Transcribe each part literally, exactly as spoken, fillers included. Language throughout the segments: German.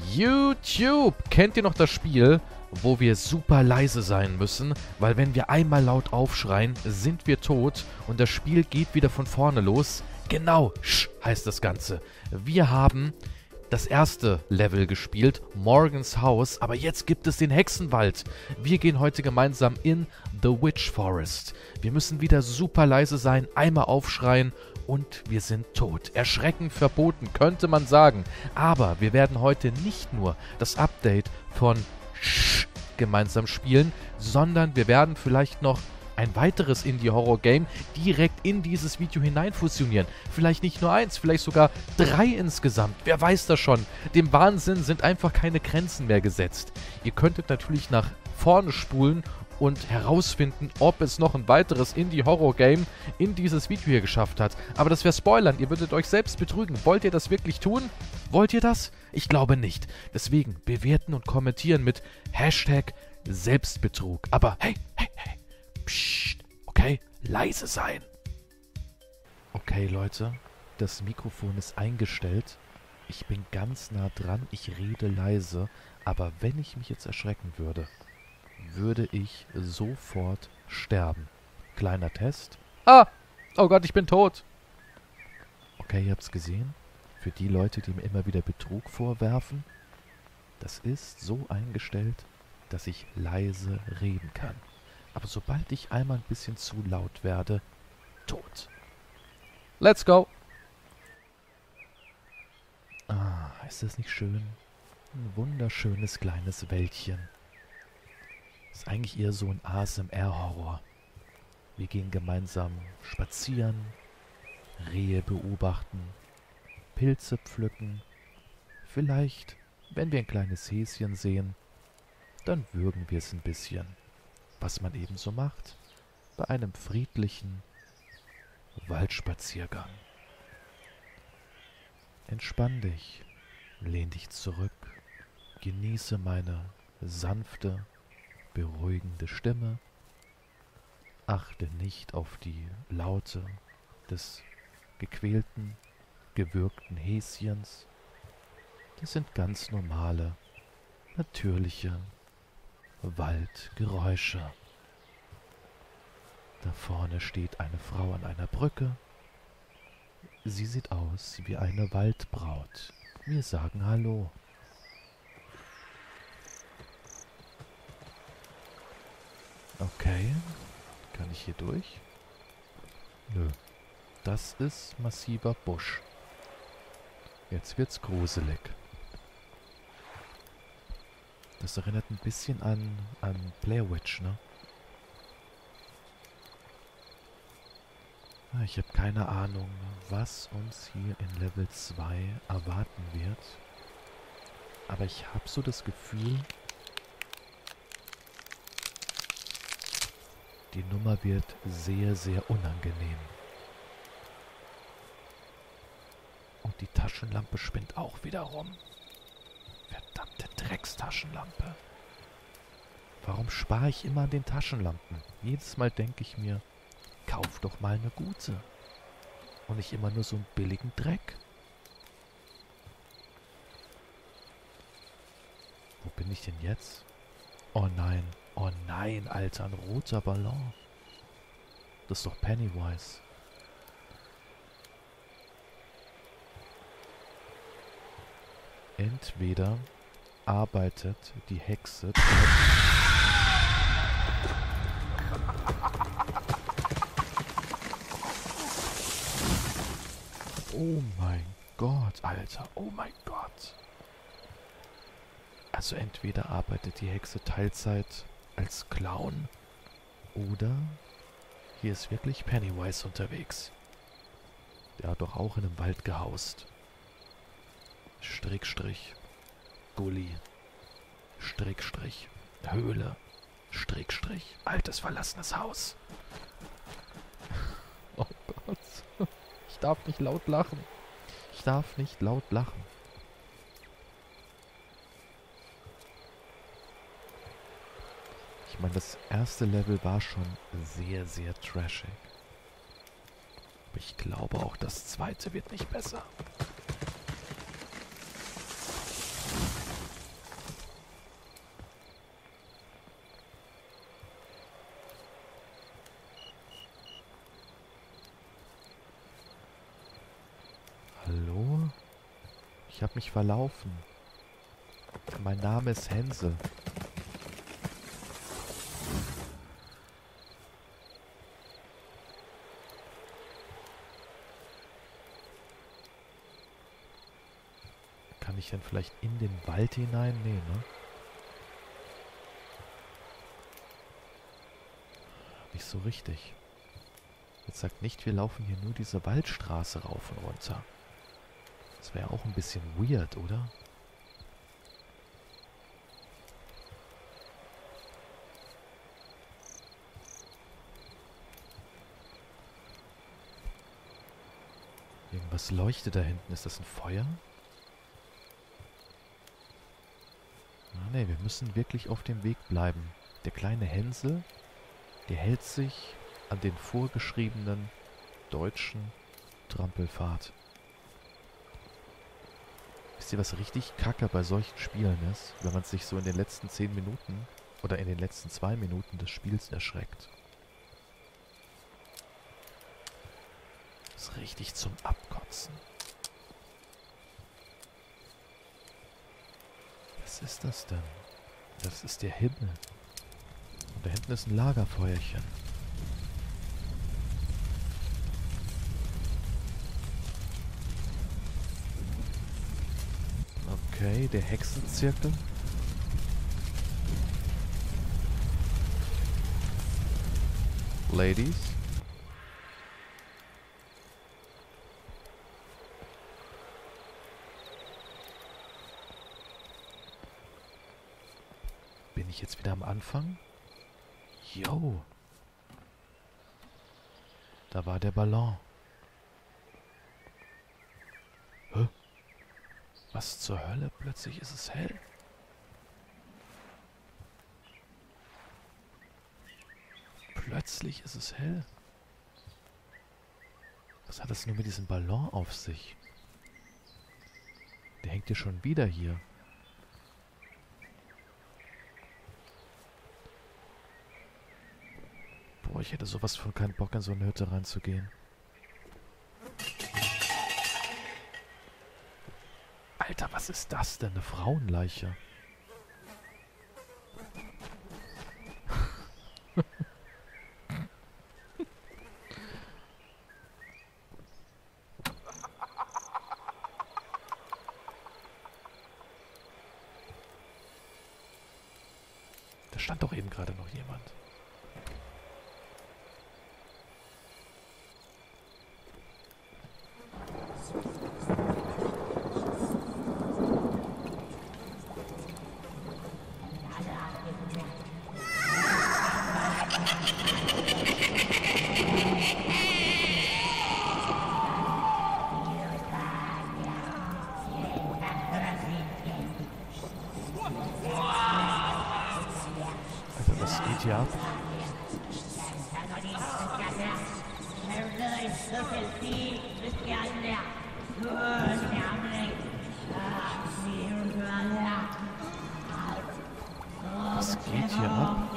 YouTube! Kennt ihr noch das Spiel, wo wir super leise sein müssen? Weil wenn wir einmal laut aufschreien, sind wir tot und das Spiel geht wieder von vorne los. Genau, Sch heißt das Ganze. Wir haben das erste Level gespielt, Morgans Haus, aber jetzt gibt es den Hexenwald. Wir gehen heute gemeinsam in The Witch Forest. Wir müssen wieder super leise sein, einmal aufschreien und wir sind tot. Erschreckend verboten, könnte man sagen. Aber wir werden heute nicht nur das Update von Sch gemeinsam spielen, sondern wir werden vielleicht noch ein weiteres Indie-Horror-Game direkt in dieses Video hineinfusionieren. Vielleicht nicht nur eins, vielleicht sogar drei insgesamt. Wer weiß das schon. Dem Wahnsinn sind einfach keine Grenzen mehr gesetzt. Ihr könntet natürlich nach vorne spulen und herausfinden, ob es noch ein weiteres Indie-Horror-Game in dieses Video hier geschafft hat. Aber das wäre Spoilern. Ihr würdet euch selbst betrügen. Wollt ihr das wirklich tun? Wollt ihr das? Ich glaube nicht. Deswegen bewerten und kommentieren mit Hashtag Selbstbetrug. Aber hey, hey, hey. Psst, okay, leise sein. Okay, Leute, das Mikrofon ist eingestellt. Ich bin ganz nah dran, ich rede leise. Aber wenn ich mich jetzt erschrecken würde, würde ich sofort sterben. Kleiner Test. Ah! Oh Gott, ich bin tot. Okay, ihr habt's gesehen. Für die Leute, die mir immer wieder Betrug vorwerfen, das ist so eingestellt, dass ich leise reden kann. Aber sobald ich einmal ein bisschen zu laut werde, tot. Let's go! Ah, ist das nicht schön? Ein wunderschönes kleines Wäldchen. Ist eigentlich eher so ein A S M R-Horror. Wir gehen gemeinsam spazieren, Rehe beobachten, Pilze pflücken. Vielleicht, wenn wir ein kleines Häschen sehen, dann würgen wir es ein bisschen. Was man eben so macht bei einem friedlichen Waldspaziergang. Entspann dich, lehn dich zurück, genieße meine sanfte, beruhigende Stimme, achte nicht auf die Laute des gequälten, gewürgten Häschens. Das sind ganz normale, natürliche Waldgeräusche. Da vorne steht eine Frau an einer Brücke. Sie sieht aus wie eine Waldbraut. Wir sagen Hallo. Okay, kann ich hier durch? Nö, das ist massiver Busch. Jetzt wird's gruselig. Das erinnert ein bisschen an, an Blair Witch, ne? Ich habe keine Ahnung, was uns hier in Level zwei erwarten wird. Aber ich habe so das Gefühl, die Nummer wird sehr, sehr unangenehm. Und die Taschenlampe spinnt auch wieder rum. Verdammte Dreckstaschenlampe. Warum spare ich immer an den Taschenlampen? Jedes Mal denke ich mir, kauf doch mal eine gute. Und nicht immer nur so einen billigen Dreck. Wo bin ich denn jetzt? Oh nein, oh nein, Alter, ein roter Ballon. Das ist doch Pennywise. Entweder arbeitet die Hexe... Oh mein Gott, Alter. Oh mein Gott. Also entweder arbeitet die Hexe Teilzeit als Clown oder hier ist wirklich Pennywise unterwegs. Der hat doch auch in einem Wald gehaust. Strickstrich, Gully, Strickstrich, Höhle, Strickstrich, altes verlassenes Haus. Oh Gott. Ich darf nicht laut lachen. Ich darf nicht laut lachen. Ich meine, das erste Level war schon sehr, sehr trashig. Aber ich glaube auch, das zweite wird nicht besser. Ich habe mich verlaufen. Mein Name ist Hänsel. Kann ich denn vielleicht in den Wald hinein? Nee, ne? Nicht so richtig. Jetzt sagt nicht, wir laufen hier nur diese Waldstraße rauf und runter. Das wäre auch ein bisschen weird, oder? Irgendwas leuchtet da hinten. Ist das ein Feuer? Ah, ne, wir müssen wirklich auf dem Weg bleiben. Der kleine Hänsel, der hält sich an den vorgeschriebenen deutschen Trampelpfad. Wisst ihr, was richtig kacke bei solchen Spielen ist? Wenn man sich so in den letzten zehn Minuten oder in den letzten zwei Minuten des Spiels erschreckt. Das ist richtig zum Abkotzen. Was ist das denn? Das ist der Himmel. Und da hinten ist ein Lagerfeuerchen. Okay, der Hexenzirkel. Ladies. Bin ich jetzt wieder am Anfang? Jo. Da war der Ballon. Hä? Was zur Hölle? Plötzlich ist es hell. Plötzlich ist es hell. Was hat das nur mit diesem Ballon auf sich? Der hängt ja schon wieder hier. Boah, ich hätte sowas von keinen Bock, in so eine Hütte reinzugehen. Alter, was ist das denn? Eine Frauenleiche. Da stand doch eben gerade noch jemand. Alter, was geht hier ab? Was geht hier ab?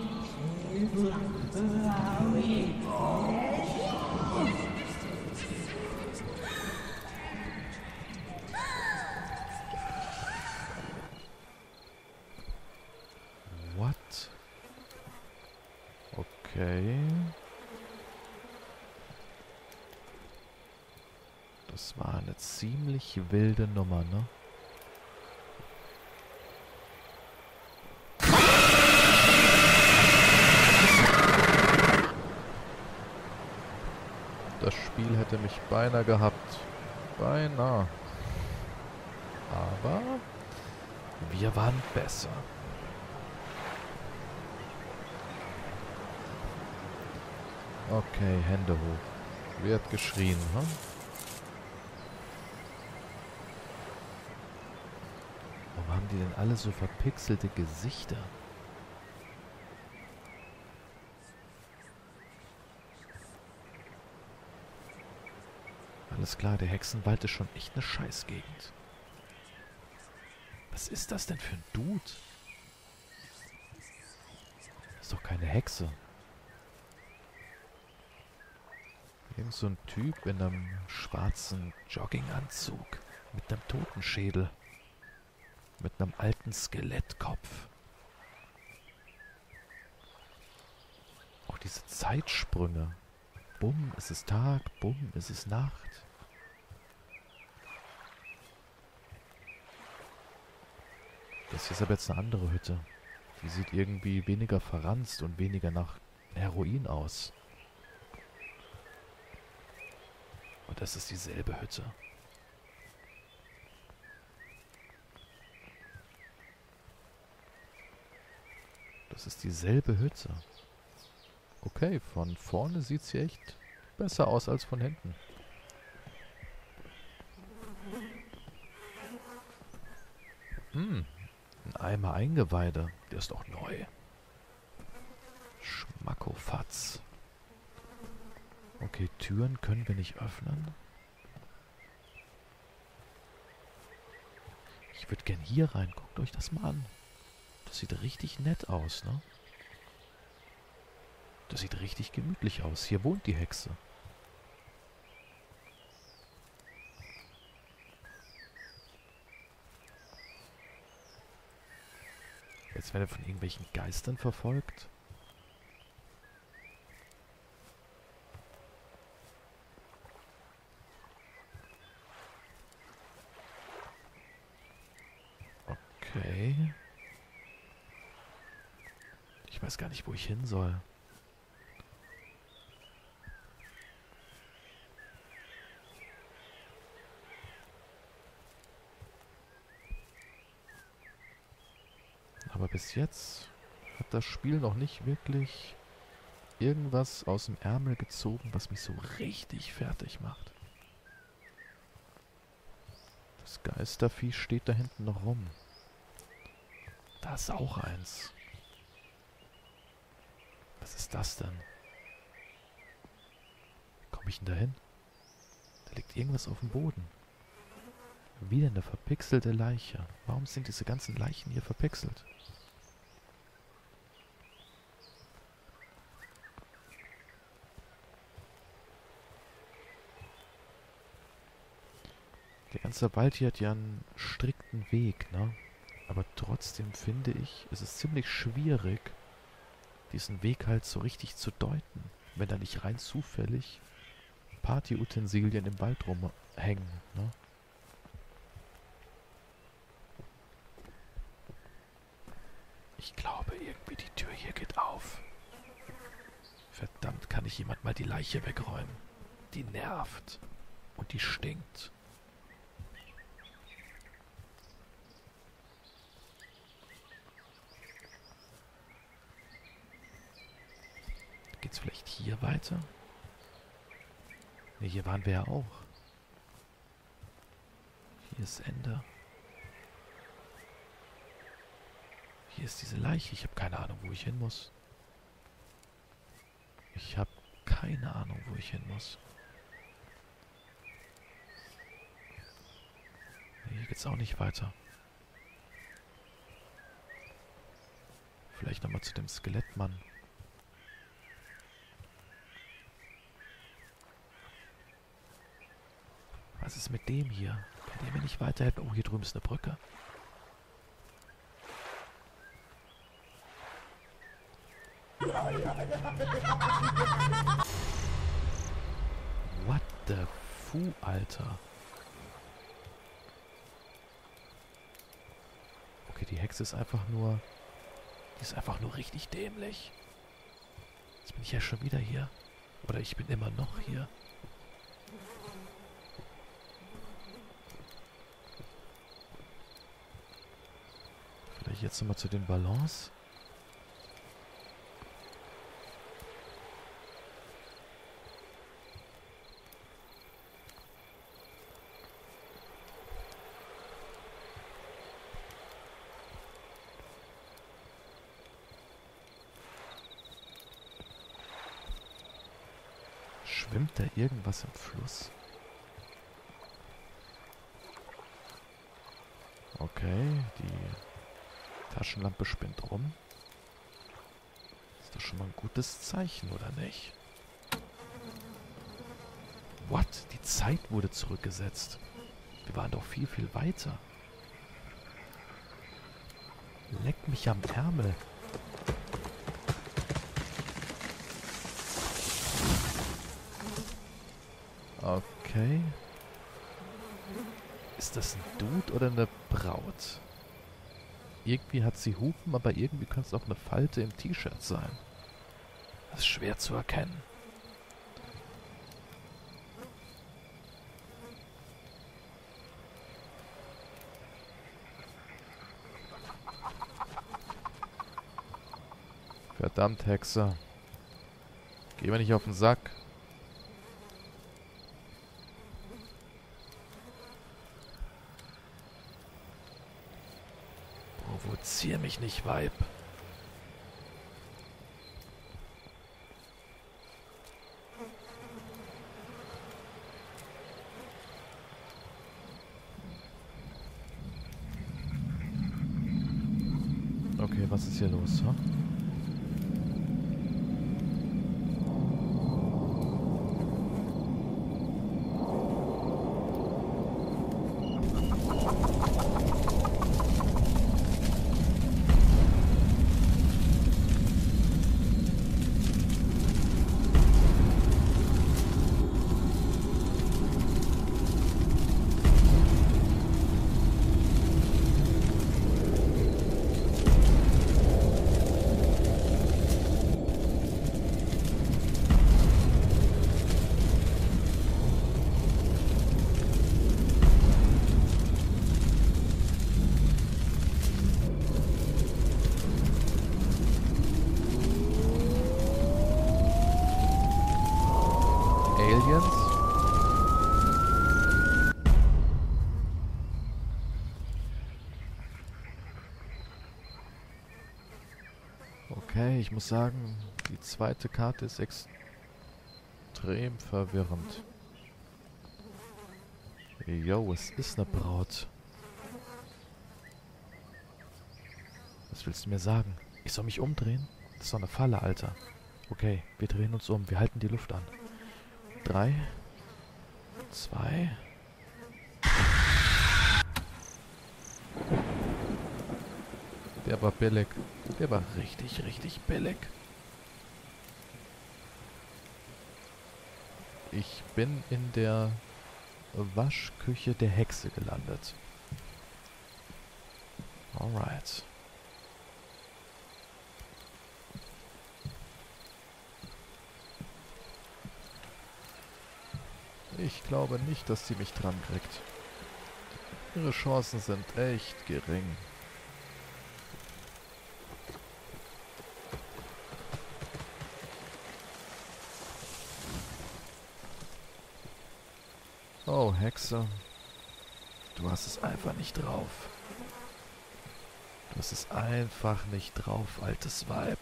What? Okay. Das war eine ziemlich wilde Nummer, ne? Das Spiel hätte mich beinahe gehabt. Beinahe. Aber wir waren besser. Okay, Hände hoch. Wird geschrien, hm? Warum haben die denn alle so verpixelte Gesichter? Alles klar, der Hexenwald ist schon echt eine Scheißgegend. Was ist das denn für ein Dude? Das ist doch keine Hexe. Irgend so ein Typ in einem schwarzen Jogginganzug. Mit einem Totenschädel. Mit einem alten Skelettkopf. Auch diese Zeitsprünge. Bumm, ist es Tag, bumm, ist es Nacht. Das hier ist aber jetzt eine andere Hütte. Die sieht irgendwie weniger verranzt und weniger nach Heroin aus. Und das ist dieselbe Hütte. Das ist dieselbe Hütte. Okay, von vorne sieht sie echt besser aus als von hinten. Hm, ein Eimer Eingeweide. Der ist doch neu. Schmackofatz. Okay, Türen können wir nicht öffnen. Ich würde gern hier rein. Guckt euch das mal an. Das sieht richtig nett aus, ne? Das sieht richtig gemütlich aus. Hier wohnt die Hexe. Jetzt werden wir von irgendwelchen Geistern verfolgt. Okay. Ich weiß gar nicht, wo ich hin soll. Aber bis jetzt hat das Spiel noch nicht wirklich irgendwas aus dem Ärmel gezogen, was mich so richtig fertig macht. Das Geistervieh steht da hinten noch rum. Da ist auch eins. Was ist das denn? Wie komme ich denn da hin? Da liegt irgendwas auf dem Boden. Wieder eine verpixelte Leiche. Warum sind diese ganzen Leichen hier verpixelt? Der ganze Wald hier hat ja einen strikten Weg, ne? Aber trotzdem finde ich, es ist ziemlich schwierig, diesen Weg halt so richtig zu deuten, wenn da nicht rein zufällig Partyutensilien im Wald rumhängen, ne? Ich glaube irgendwie, die Tür hier geht auf. Verdammt, kann ich jemand mal die Leiche wegräumen? Die nervt. Und die stinkt. Geht's vielleicht hier weiter? Ne, hier waren wir ja auch. Hier ist Ende. Hier ist diese Leiche. Ich habe keine Ahnung, wo ich hin muss. Ich habe keine Ahnung, wo ich hin muss. Nee, hier geht's auch nicht weiter. Vielleicht nochmal zu dem Skelettmann. Was ist mit dem hier? Kann der mir nicht weiterhelfen? Oh, hier drüben ist eine Brücke. What the fu, Alter? Okay, die Hexe ist einfach nur... Die ist einfach nur richtig dämlich. Jetzt bin ich ja schon wieder hier. Oder ich bin immer noch hier. Vielleicht jetzt nochmal zu den Ballons. Schwimmt da irgendwas im Fluss? Okay, die Taschenlampe spinnt rum. Ist doch schon mal ein gutes Zeichen, oder nicht? What? Die Zeit wurde zurückgesetzt. Wir waren doch viel, viel weiter. Leck mich am Ärmel. Okay. Ist das ein Dude oder eine Braut? Irgendwie hat sie Hupen, aber irgendwie könnte es auch eine Falte im T-Shirt sein. Das ist schwer zu erkennen. Verdammt, Hexe. Geh mir nicht auf den Sack. Provozier mich nicht, Weib. Okay, was ist hier los, ha? Aliens? Okay, ich muss sagen, die zweite Karte ist extrem verwirrend. Yo, es ist eine Braut. Was willst du mir sagen? Ich soll mich umdrehen? Das ist doch eine Falle, Alter. Okay, wir drehen uns um. Wir halten die Luft an. Drei, zwei. Der war billig. Der war richtig, richtig billig. Ich bin in der Waschküche der Hexe gelandet. Alright. Ich glaube nicht, dass sie mich dran kriegt. Ihre Chancen sind echt gering. Oh, Hexe. Du hast es einfach nicht drauf. Du hast es einfach nicht drauf, altes Weib.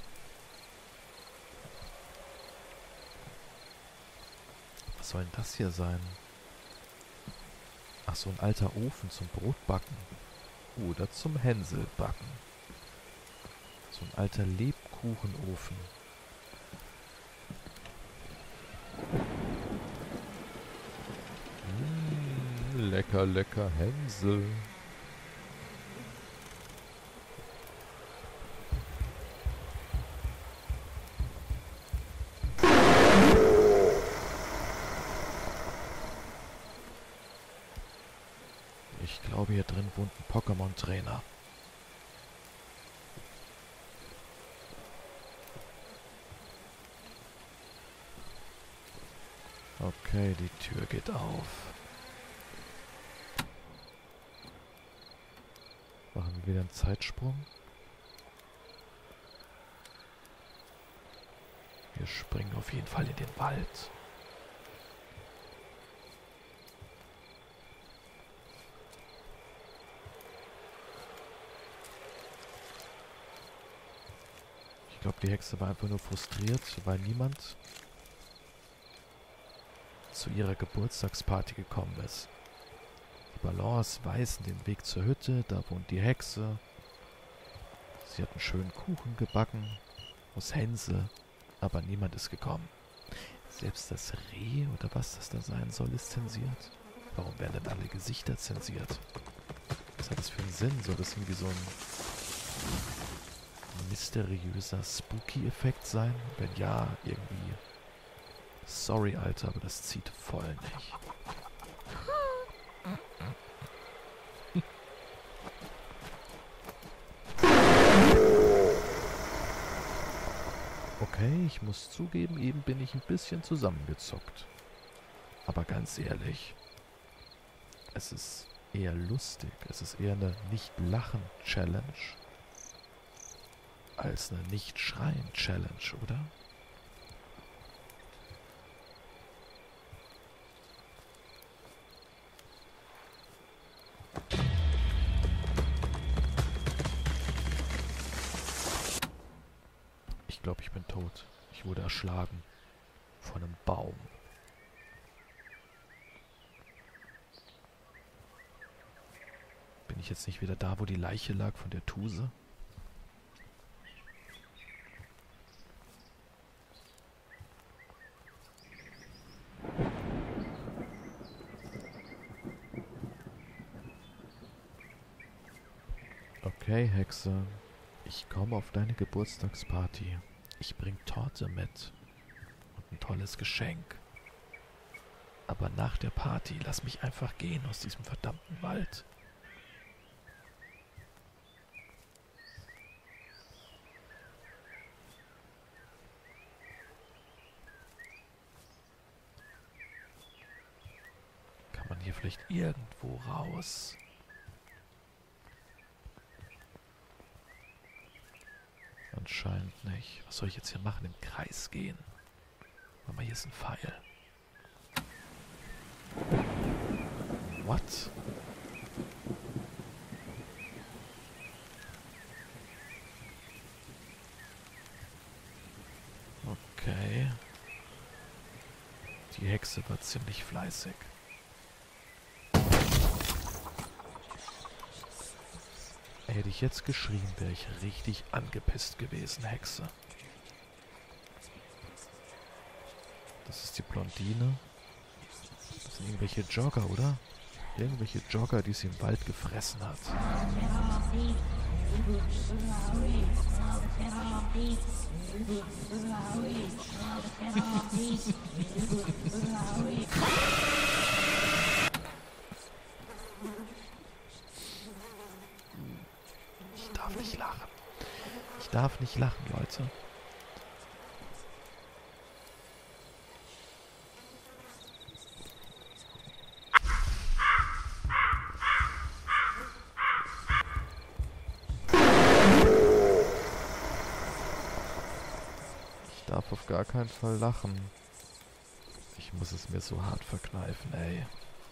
Was soll denn das hier sein? Ach, so ein alter Ofen zum Brotbacken. Oder zum Hänselbacken. So ein alter Lebkuchenofen. Mmh, lecker, lecker Hänsel. Ich glaube, hier drin wohnt ein Pokémon-Trainer. Okay, die Tür geht auf. Machen wir wieder einen Zeitsprung. Wir springen auf jeden Fall in den Wald. Ich glaube, die Hexe war einfach nur frustriert, weil niemand zu ihrer Geburtstagsparty gekommen ist. Die Ballons weisen den Weg zur Hütte, da wohnt die Hexe. Sie hat einen schönen Kuchen gebacken aus Hänsel, aber niemand ist gekommen. Selbst das Reh oder was das da sein soll, ist zensiert. Warum werden denn alle Gesichter zensiert? Was hat das für einen Sinn? Soll das irgendwie so ein mysteriöser Spooky-Effekt sein? Wenn ja, irgendwie... Sorry, Alter, aber das zieht voll nicht. Okay, ich muss zugeben, eben bin ich ein bisschen zusammengezuckt. Aber ganz ehrlich, es ist eher lustig. Es ist eher eine Nicht-Lachen-Challenge als eine Nicht-Schreien-Challenge, oder? Ich glaube, ich bin tot. Ich wurde erschlagen von einem Baum. Bin ich jetzt nicht wieder da, wo die Leiche lag von der Tuse? Okay, Hexe. Ich komme auf deine Geburtstagsparty. Ich bring Torte mit. Und ein tolles Geschenk. Aber nach der Party lass mich einfach gehen aus diesem verdammten Wald. Kann man hier vielleicht irgendwo raus? Anscheinend nicht. Was soll ich jetzt hier machen? Im Kreis gehen? Warte mal, hier ist ein Pfeil. What? Okay. Die Hexe war ziemlich fleißig. Hätte ich jetzt geschrien, wäre ich richtig angepisst gewesen, Hexe. Das ist die Blondine. Das sind irgendwelche Jogger, oder? Irgendwelche Jogger, die sie im Wald gefressen hat. Ich darf nicht lachen. Ich darf nicht lachen, Leute. Ich darf auf gar keinen Fall lachen. Ich muss es mir so hart verkneifen, ey.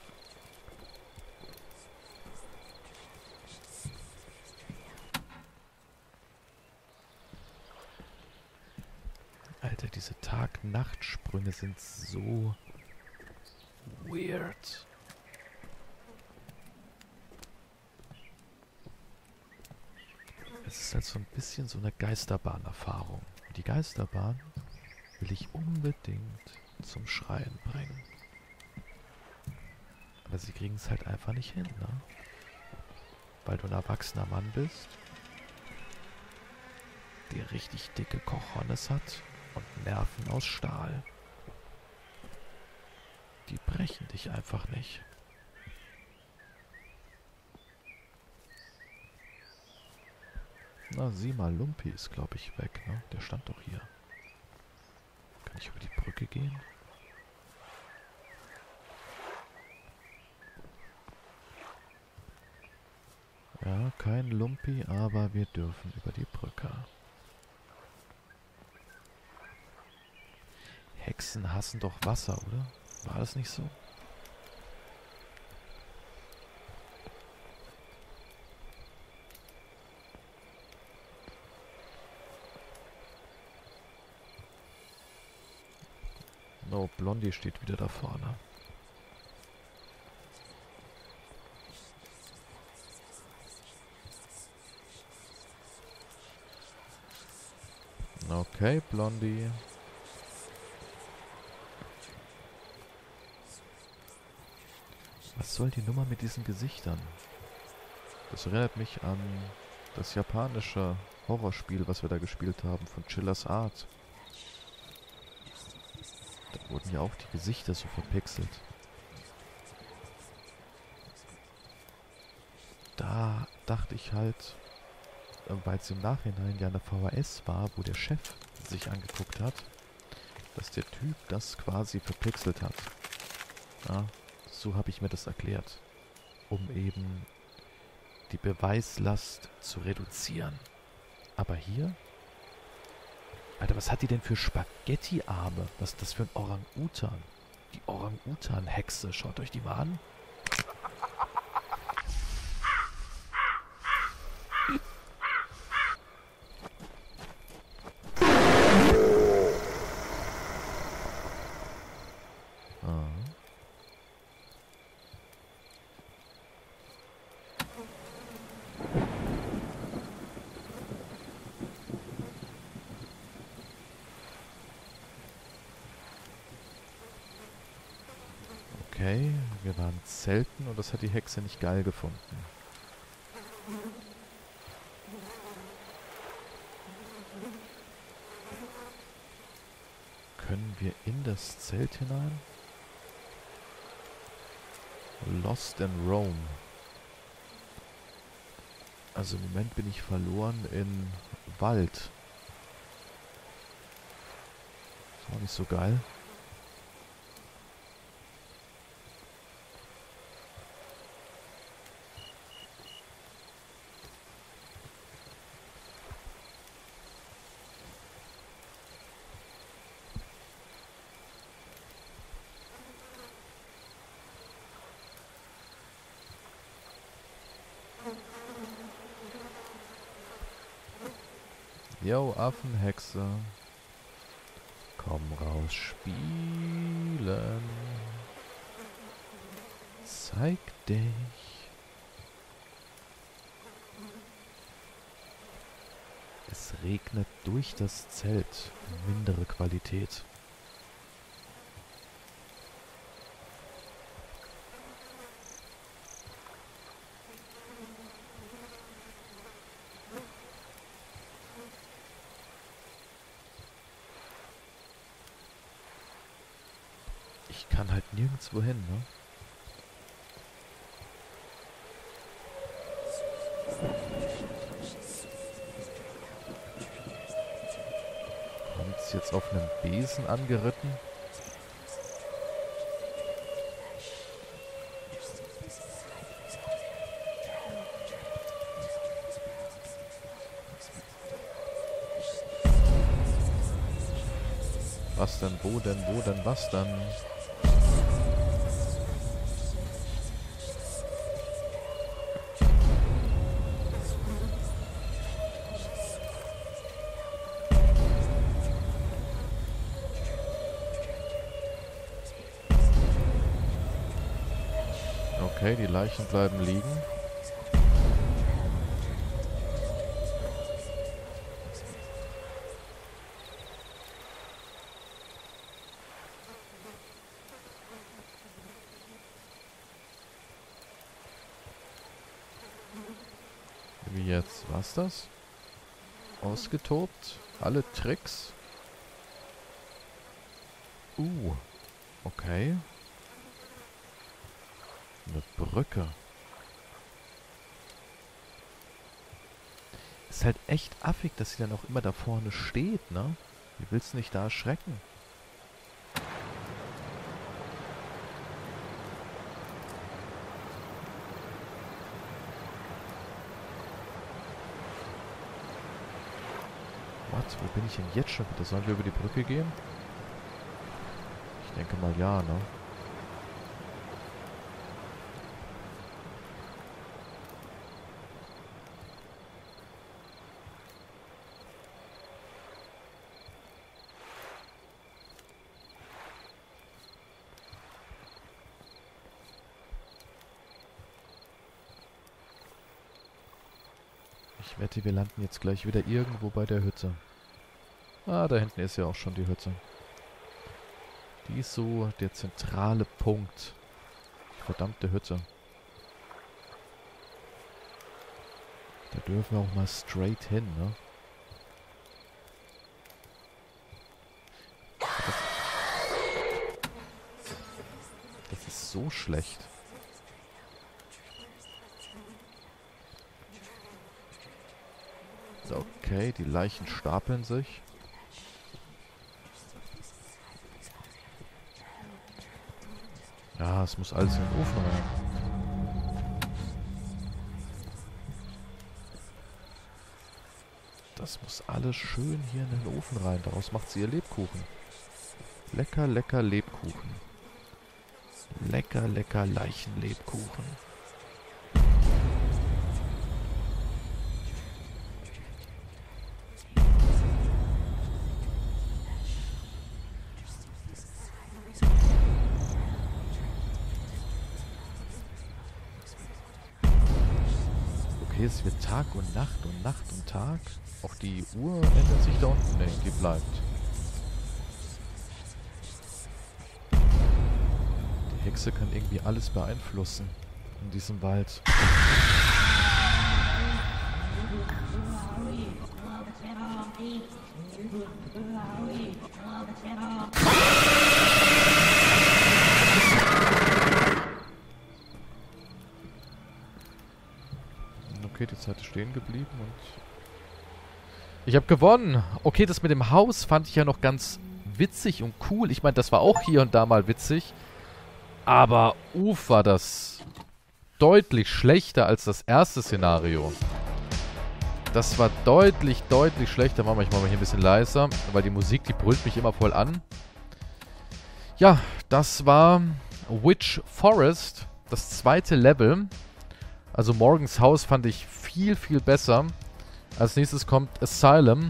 Alter, diese Tag-Nacht-Sprünge sind so weird. Es ist halt so ein bisschen so eine Geisterbahn-Erfahrung. Die Geisterbahn will ich unbedingt zum Schreien bringen. Aber sie kriegen es halt einfach nicht hin, ne? Weil du ein erwachsener Mann bist, der richtig dicke Cojones hat und Nerven aus Stahl. Die brechen dich einfach nicht. Na, sieh mal, Lumpi ist, glaube ich, weg, ne? Der stand doch hier. Kann ich über die Brücke gehen? Ja, kein Lumpi, aber wir dürfen über die Brücke. Hexen hassen doch Wasser, oder? War das nicht so? No, Blondie steht wieder da vorne. Okay, Blondie. Was soll die Nummer mit diesen Gesichtern? Das erinnert mich an das japanische Horrorspiel, was wir da gespielt haben, von Chillers Art. Da wurden ja auch die Gesichter so verpixelt. Da dachte ich halt, weil es im Nachhinein ja eine V H S war, wo der Chef sich angeguckt hat, dass der Typ das quasi verpixelt hat. Ja, so habe ich mir das erklärt. Um eben die Beweislast zu reduzieren. Aber hier? Alter, was hat die denn für Spaghetti-Arme? Was ist das für ein Orang-Utan? Die Orang-Utan-Hexe. Schaut euch die mal an. Okay, wir waren zelten und das hat die Hexe nicht geil gefunden. Können wir in das Zelt hinein? Lost in Rome. Also im Moment bin ich verloren in Wald. Ist auch nicht so geil. Yo, Affenhexe. Komm raus, spielen. Zeig dich. Es regnet durch das Zelt. Mindere Qualität. Ich kann halt nirgendwo hin, ne? Kommt's jetzt auf einem Besen angeritten? Was denn, wo denn, wo denn, was denn? Okay, die Leichen bleiben liegen. Wie jetzt? Was das? Ausgetobt? Alle Tricks? Uh, okay. Eine Brücke. Ist halt echt affig, dass sie dann auch immer da vorne steht, ne? Wie willst du nicht da erschrecken? Was? Wo bin ich denn jetzt schon wieder? Sollen wir über die Brücke gehen? Ich denke mal ja, ne? Ich wette, wir landen jetzt gleich wieder irgendwo bei der Hütte. Ah, da hinten ist ja auch schon die Hütte. Die ist so der zentrale Punkt verdammte Hütte. Da dürfen wir auch mal straight hin, ne? Das, das ist so schlecht. Okay, die Leichen stapeln sich. Ja, es muss alles in den Ofen rein. Das muss alles schön hier in den Ofen rein. Daraus macht sie ihr Lebkuchen. Lecker, lecker Lebkuchen. Lecker, lecker Leichenlebkuchen. Okay, es wird Tag und Nacht und Nacht und Tag. Auch die Uhr ändert sich da unten. Ne, die bleibt. Die Hexe kann irgendwie alles beeinflussen in diesem Wald. Okay, die Zeit ist stehen geblieben und ich habe gewonnen. Okay, das mit dem Haus fand ich ja noch ganz witzig und cool. Ich meine, das war auch hier und da mal witzig. Aber uff, war das deutlich schlechter als das erste Szenario. Das war deutlich, deutlich schlechter. Machen wir ich mal hier ein bisschen leiser, weil die Musik, die brüllt mich immer voll an. Ja, das war Witch Forest, das zweite Level. Also Morgans Haus fand ich viel, viel besser. Als nächstes kommt Asylum.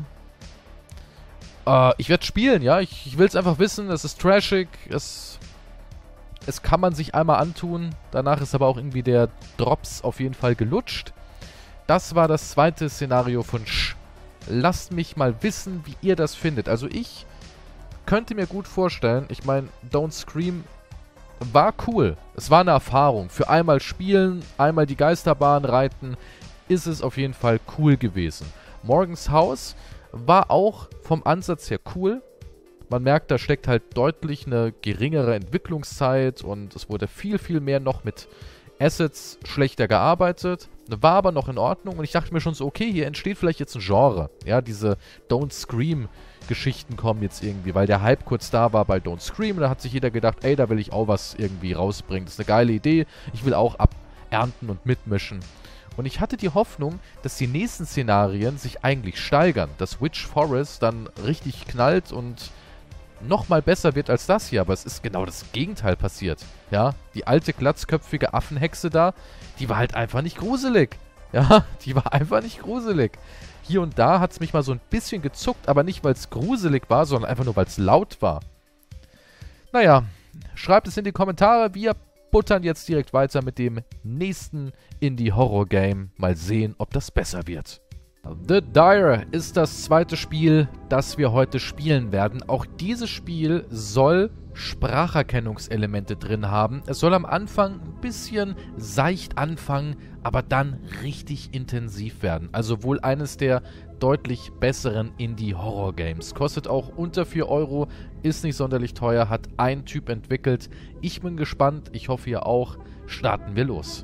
Äh, ich werde spielen, ja. Ich, ich will es einfach wissen. Es ist trashig. Es, es kann man sich einmal antun. Danach ist aber auch irgendwie der Drops auf jeden Fall gelutscht. Das war das zweite Szenario von Sch. Lasst mich mal wissen, wie ihr das findet. Also ich könnte mir gut vorstellen, ich meine, Don't Scream war cool. Es war eine Erfahrung. Für einmal spielen, einmal die Geisterbahn reiten, ist es auf jeden Fall cool gewesen. Morgans Haus war auch vom Ansatz her cool. Man merkt, da steckt halt deutlich eine geringere Entwicklungszeit und es wurde viel, viel mehr noch mit Assets schlechter gearbeitet. War aber noch in Ordnung und ich dachte mir schon so, okay, hier entsteht vielleicht jetzt ein Genre. Ja, diese Don't Scream Geschichten kommen jetzt irgendwie, weil der Hype kurz da war bei Don't Scream und da hat sich jeder gedacht, ey, da will ich auch was irgendwie rausbringen. Das ist eine geile Idee. Ich will auch abernten und mitmischen. Und ich hatte die Hoffnung, dass die nächsten Szenarien sich eigentlich steigern. Dass Witch Forest dann richtig knallt und nochmal besser wird als das hier. Aber es ist genau das Gegenteil passiert. Ja, die alte glatzköpfige Affenhexe da, die war halt einfach nicht gruselig. Ja, die war einfach nicht gruselig. Hier und da hat es mich mal so ein bisschen gezuckt, aber nicht, weil es gruselig war, sondern einfach nur, weil es laut war. Naja, schreibt es in die Kommentare. Wir buttern jetzt direkt weiter mit dem nächsten Indie-Horror-Game. Mal sehen, ob das besser wird. The Dire ist das zweite Spiel, das wir heute spielen werden. Auch dieses Spiel soll Spracherkennungselemente drin haben. Es soll am Anfang ein bisschen seicht anfangen, aber dann richtig intensiv werden. Also wohl eines der deutlich besseren Indie-Horror-Games. Kostet auch unter vier Euro, ist nicht sonderlich teuer, hat ein Typ entwickelt. Ich bin gespannt, ich hoffe ihr auch. Starten wir los.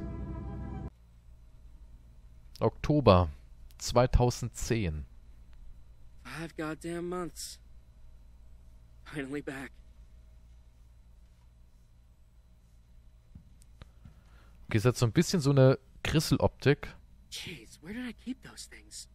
Oktober zweitausendzehn. Five goddamn months. Finally back. Okay, es hat so ein bisschen so eine Krisseloptik. Jeez, where did I keep those things?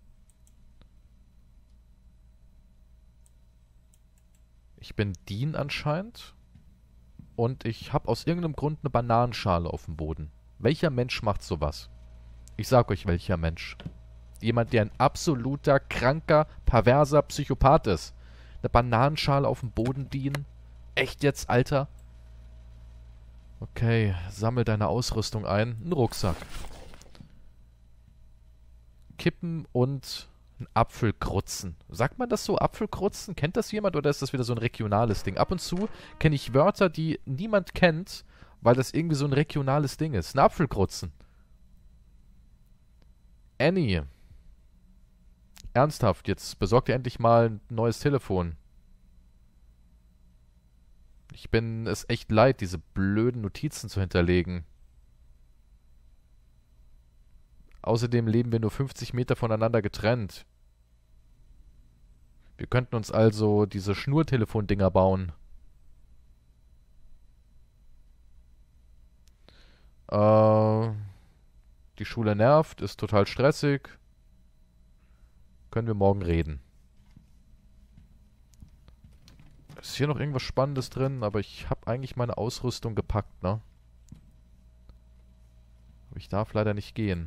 Ich bin Dean anscheinend. Und ich habe aus irgendeinem Grund eine Bananenschale auf dem Boden. Welcher Mensch macht sowas? Ich sag euch, welcher Mensch. Jemand, der ein absoluter, kranker, perverser Psychopath ist. Eine Bananenschale auf dem Boden dienen? Echt jetzt, Alter? Okay, sammel deine Ausrüstung ein. Ein Rucksack. Kippen und ein Apfelkrutzen. Sagt man das so, Apfelkrutzen? Kennt das jemand oder ist das wieder so ein regionales Ding? Ab und zu kenne ich Wörter, die niemand kennt, Weil das irgendwie so ein regionales Ding ist. Ein Apfelkrutzen. Annie. Ernsthaft, jetzt besorgt ihr endlich mal ein neues Telefon. Ich bin es echt leid, diese blöden Notizen zu hinterlegen. Außerdem leben wir nur fünfzig Meter voneinander getrennt. Wir könnten uns also diese Schnurtelefon-Dinger bauen. Äh, die Schule nervt, ist total stressig. Können wir morgen reden. Ist hier noch irgendwas Spannendes drin? Aber ich habe eigentlich meine Ausrüstung gepackt, ne? Aber ich darf leider nicht gehen.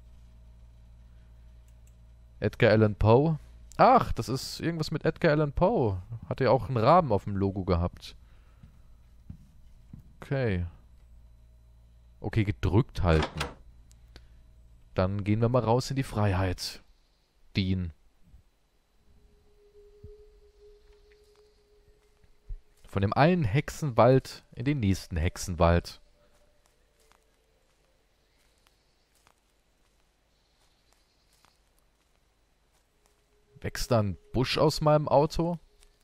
Edgar Allan Poe. Ach, das ist irgendwas mit Edgar Allan Poe. Hat ja auch einen Raben auf dem Logo gehabt. Okay. Okay, gedrückt halten. Dann gehen wir mal raus in die Freiheit. Dean. Von dem einen Hexenwald in den nächsten Hexenwald. Wächst da ein Busch aus meinem Auto?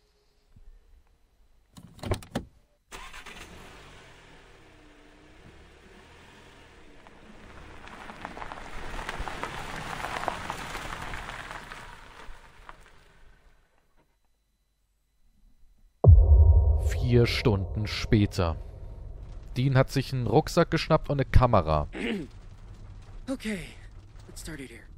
Vier Stunden später. Dean hat sich einen Rucksack geschnappt und eine Kamera. Okay, let's start it here.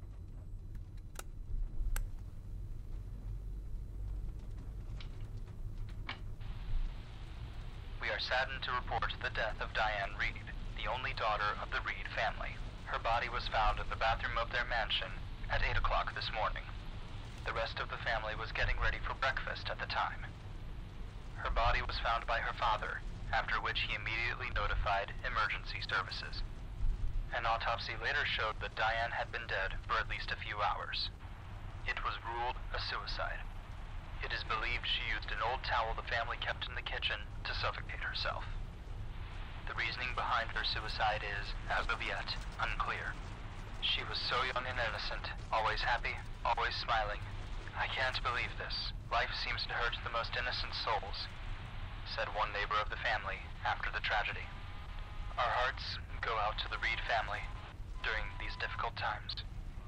We are saddened to report the death of Diane Reed, the only daughter of the Reed family. Her body was found in the bathroom of their mansion at eight o'clock this morning. The rest of the family was getting ready for breakfast at the time. Her body was found by her father, after which he immediately notified emergency services. An autopsy later showed that Diane had been dead for at least a few hours. It was ruled a suicide. It is believed she used an old towel the family kept in the kitchen to suffocate herself. The reasoning behind her suicide is, as of yet, unclear. She was so young and innocent, always happy, always smiling. I can't believe this. Life seems to hurt the most innocent souls, said one neighbor of the family after the tragedy. Our hearts go out to the Reed family during these difficult times.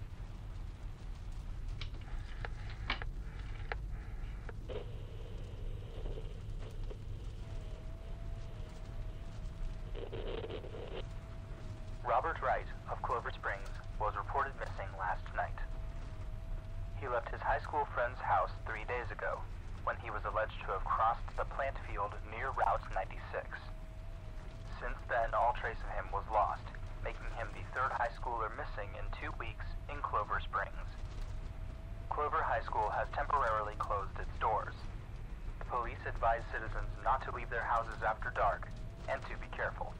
Robert Wright of Clover Springs was reported missing last night. He left his high school friend's house three days ago, when he was alleged to have crossed the plant field near Route ninety-six. Since then, all trace of him was lost, making him the third high schooler missing in two weeks in Clover Springs. Clover High School has temporarily closed its doors. The police advise citizens not to leave their houses after dark, and to be careful.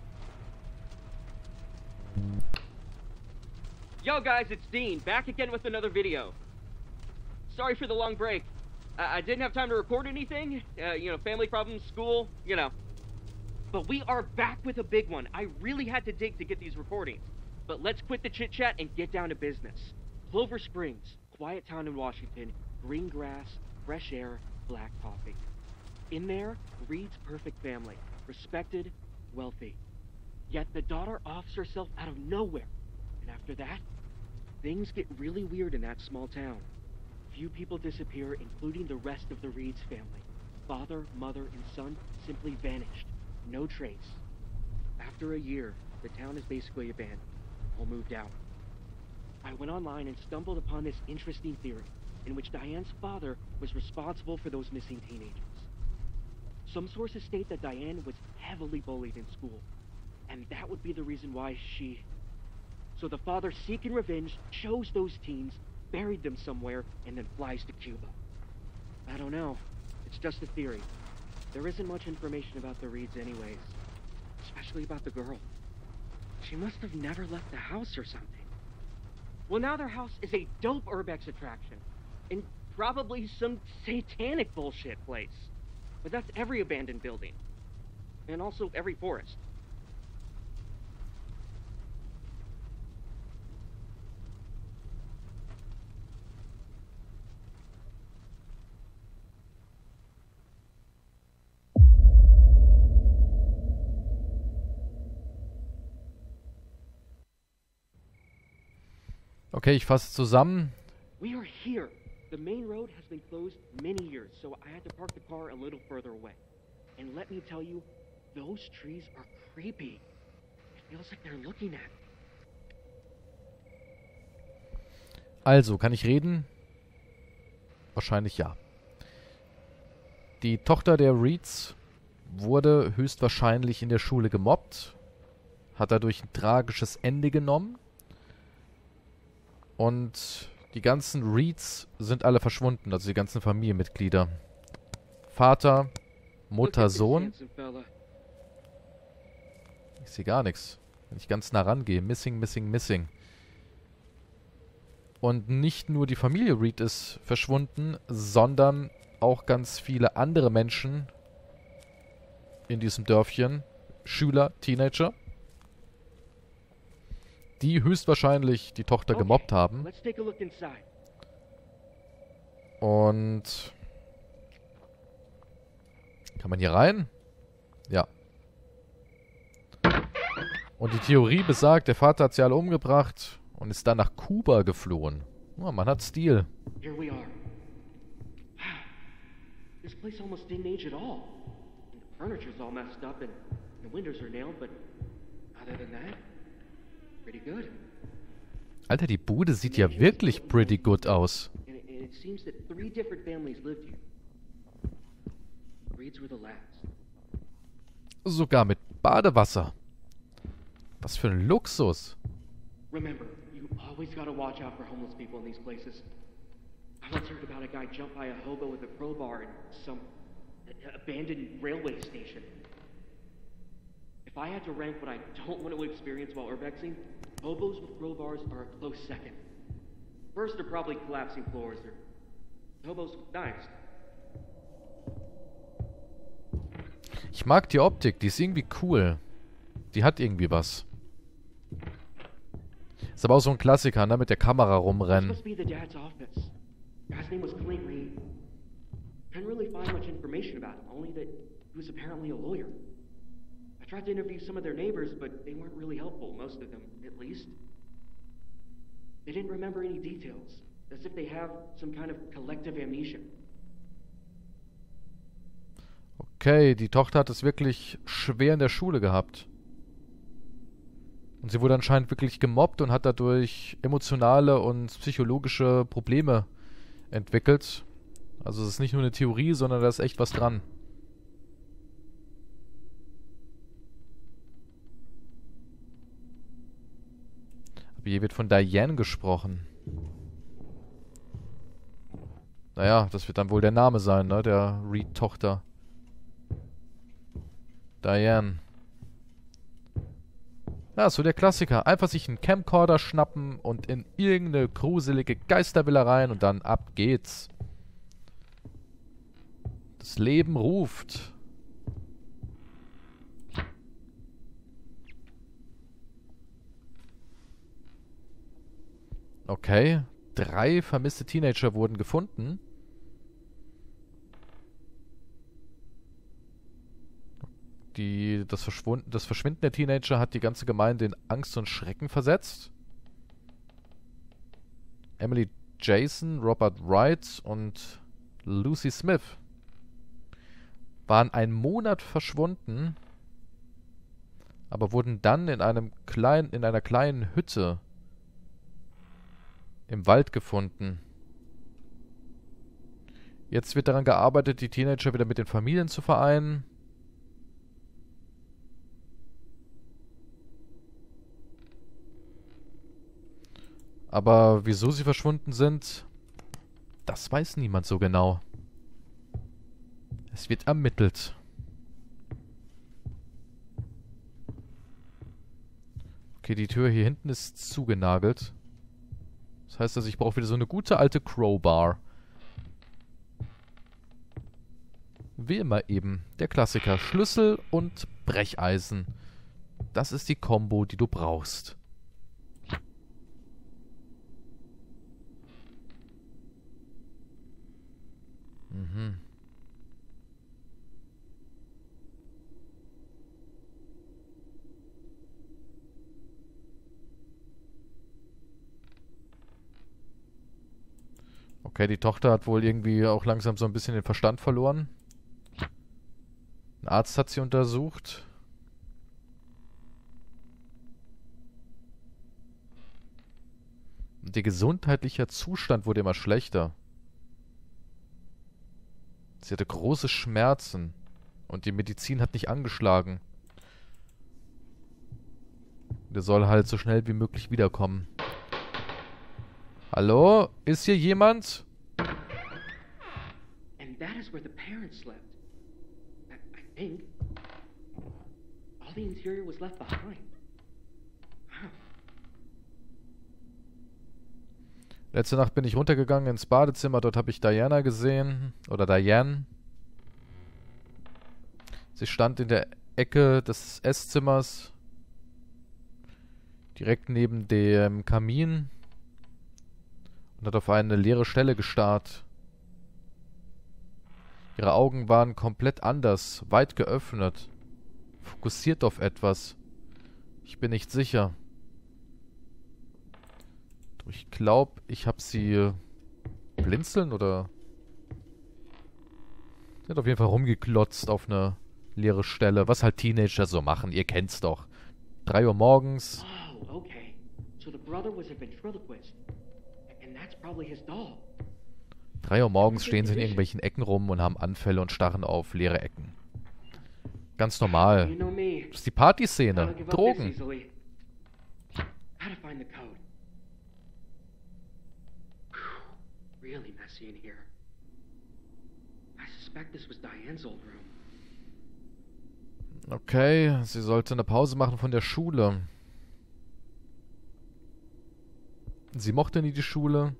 Yo guys, it's Dean, back again with another video. Sorry for the long break. Uh, I didn't have time to record anything. Uh, you know, family problems, school, you know. But we are back with a big one. I really had to dig to get these recordings. But let's quit the chit-chat and get down to business. Clover Springs, quiet town in Washington, green grass, fresh air, black coffee. In there, Reed's perfect family, respected, wealthy. Yet the daughter offs herself out of nowhere. And after that, things get really weird in that small town. Few people disappear, including the rest of the Reed's family. Father, mother, and son simply vanished. No trace. After a year, the town is basically abandoned. All moved out. I went online and stumbled upon this interesting theory, in which Diane's father was responsible for those missing teenagers. Some sources state that Diane was heavily bullied in school, and that would be the reason why she... So the father, seeking revenge, chose those teens, buried them somewhere, and then flies to Cuba. I don't know. It's just a theory. There isn't much information about the Reeds anyways. Especially about the girl. She must have never left the house or something. Well, now their house is a dope Urbex attraction. And probably some satanic bullshit place. But that's every abandoned building. and also every forest. Okay, ich fasse zusammen. We are here. The main road has been closed many years, so I had to park the car a little further away. And let me tell you, those trees are creepy. It feels like they're looking at me. Also, kann ich reden? Wahrscheinlich ja. Die Tochter der Reeds wurde höchstwahrscheinlich in der Schule gemobbt, hat dadurch ein tragisches Ende genommen und die ganzen Reeds sind alle verschwunden, also die ganzen Familienmitglieder. Vater, Mutter, Sohn. Ich sehe gar nichts, wenn ich ganz nah rangehe. Missing, missing, missing. Und nicht nur die Familie Reed ist verschwunden, sondern auch ganz viele andere Menschen in diesem Dörfchen, Schüler, Teenager, die höchstwahrscheinlich die Tochter gemobbt haben. Und kann man hier rein? Ja. Und die Theorie besagt, der Vater hat sie alle umgebracht und ist dann nach Kuba geflohen. Oh, man hat Stil. Here we are. Wow. This place almost didn't age at all. And the furniture's all messed up and the windows are nailed, but other than that, pretty good. Alter, die Bude sieht ja wirklich pretty good aus. And it, it seems that three different families lived here. Reeds were the last. Sogar mit Badewasser. Was für ein Luxus. Remember, you always gotta watch out for homeless people in these places. I once heard about a guy jump by a hobo with a crowbar in some abandoned railway station. If I had to rank what I don't want to experience while urbexing, hobos with crowbars are a close second. First are probably collapsing floors or hobos with knives. Ich mag die Optik, die ist irgendwie cool. Die hat irgendwie was. Ist aber auch so ein Klassiker, ne? Mit der Kamera rumrennen. This must be the dad's office. Guy's name was Clint Reed. Couldn't really find much information about him, only that he was apparently a lawyer. I tried to interview some of their neighbors, but they weren't really helpful, most of them, at least. They didn't remember any details, as if they have some kind of collective amnesia. Okay, die Tochter hat es wirklich schwer in der Schule gehabt. Und sie wurde anscheinend wirklich gemobbt und hat dadurch emotionale und psychologische Probleme entwickelt. Also es ist nicht nur eine Theorie, sondern da ist echt was dran. Aber hier wird von Diane gesprochen. Naja, das wird dann wohl der Name sein, ne? Der Reed-Tochter. Diane. Ja, so der Klassiker. Einfach sich einen Camcorder schnappen und in irgendeine gruselige Geistervilla rein und dann ab geht's. Das Leben ruft. Okay. Drei vermisste Teenager wurden gefunden. Die, das, Verschwunden, das Verschwinden der Teenager hat die ganze Gemeinde in Angst und Schrecken versetzt. Emily Jason, Robert Wright und Lucy Smith waren einen Monat verschwunden, aber wurden dann in einem kleinen, in einer kleinen Hütte im Wald gefunden. Jetzt wird daran gearbeitet, die Teenager wieder mit den Familien zu vereinen. Aber wieso sie verschwunden sind, das weiß niemand so genau. Es wird ermittelt. Okay, die Tür hier hinten ist zugenagelt. Das heißt also, ich brauche wieder so eine gute alte Crowbar. Wie immer eben. Der Klassiker. Schlüssel und Brecheisen. Das ist die Kombo, die du brauchst. Mhm. Okay, die Tochter hat wohl irgendwie auch langsam so ein bisschen den Verstand verloren. Ein Arzt hat sie untersucht. Und ihr gesundheitlicher Zustand wurde immer schlechter. Sie hatte große Schmerzen. Und die Medizin hat nicht angeschlagen. Der soll halt so schnell wie möglich wiederkommen. Hallo? Ist hier jemand? And that is where the parents slept. I, I think. All the interior was left behind. Wow. Letzte Nacht bin ich runtergegangen ins Badezimmer. Dort habe ich Diana gesehen. Oder Diane. Sie stand in der Ecke des Esszimmers. Direkt neben dem Kamin. Und hat auf eine leere Stelle gestarrt. Ihre Augen waren komplett anders, weit geöffnet. Fokussiert auf etwas. Ich bin nicht sicher. Ich glaube, ich habe sie blinzeln oder... Sie hat auf jeden Fall rumgeklotzt auf eine leere Stelle. Was halt Teenager so machen, ihr kennt's doch. drei Uhr morgens. Oh, okay. So the brother was a ventriloquist. And that's probably his doll. drei Uhr morgens stehen sie in irgendwelchen Ecken rum und haben Anfälle und starren auf leere Ecken. Ganz normal. You know me. Das ist die Partyszene. Drogen. Really messy in here. I suspect this was Diane's old room. Okay, sie sollte eine Pause machen von der Schule. Sie mochte nie die Schule.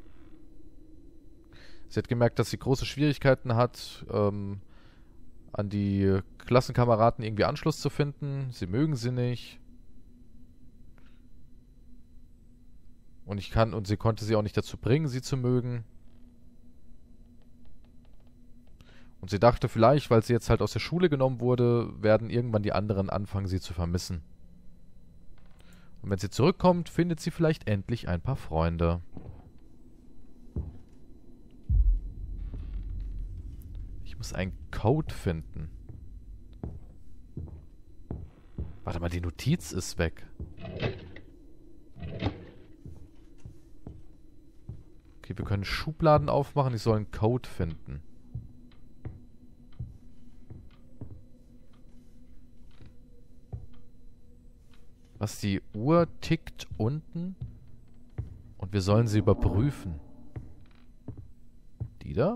Sie hat gemerkt, dass sie große Schwierigkeiten hat, ähm, an die Klassenkameraden irgendwie Anschluss zu finden. Sie mögen sie nicht. Und ich kann, und sie konnte sie auch nicht dazu bringen, sie zu mögen. Und sie dachte vielleicht, weil sie jetzt halt aus der Schule genommen wurde, werden irgendwann die anderen anfangen, sie zu vermissen. Und wenn sie zurückkommt, findet sie vielleicht endlich ein paar Freunde. Ich muss einen Code finden. Warte mal, die Notiz ist weg. Okay, wir können Schubladen aufmachen. Ich soll einen Code finden. Was, die Uhr tickt unten? Und wir sollen sie überprüfen. Die da?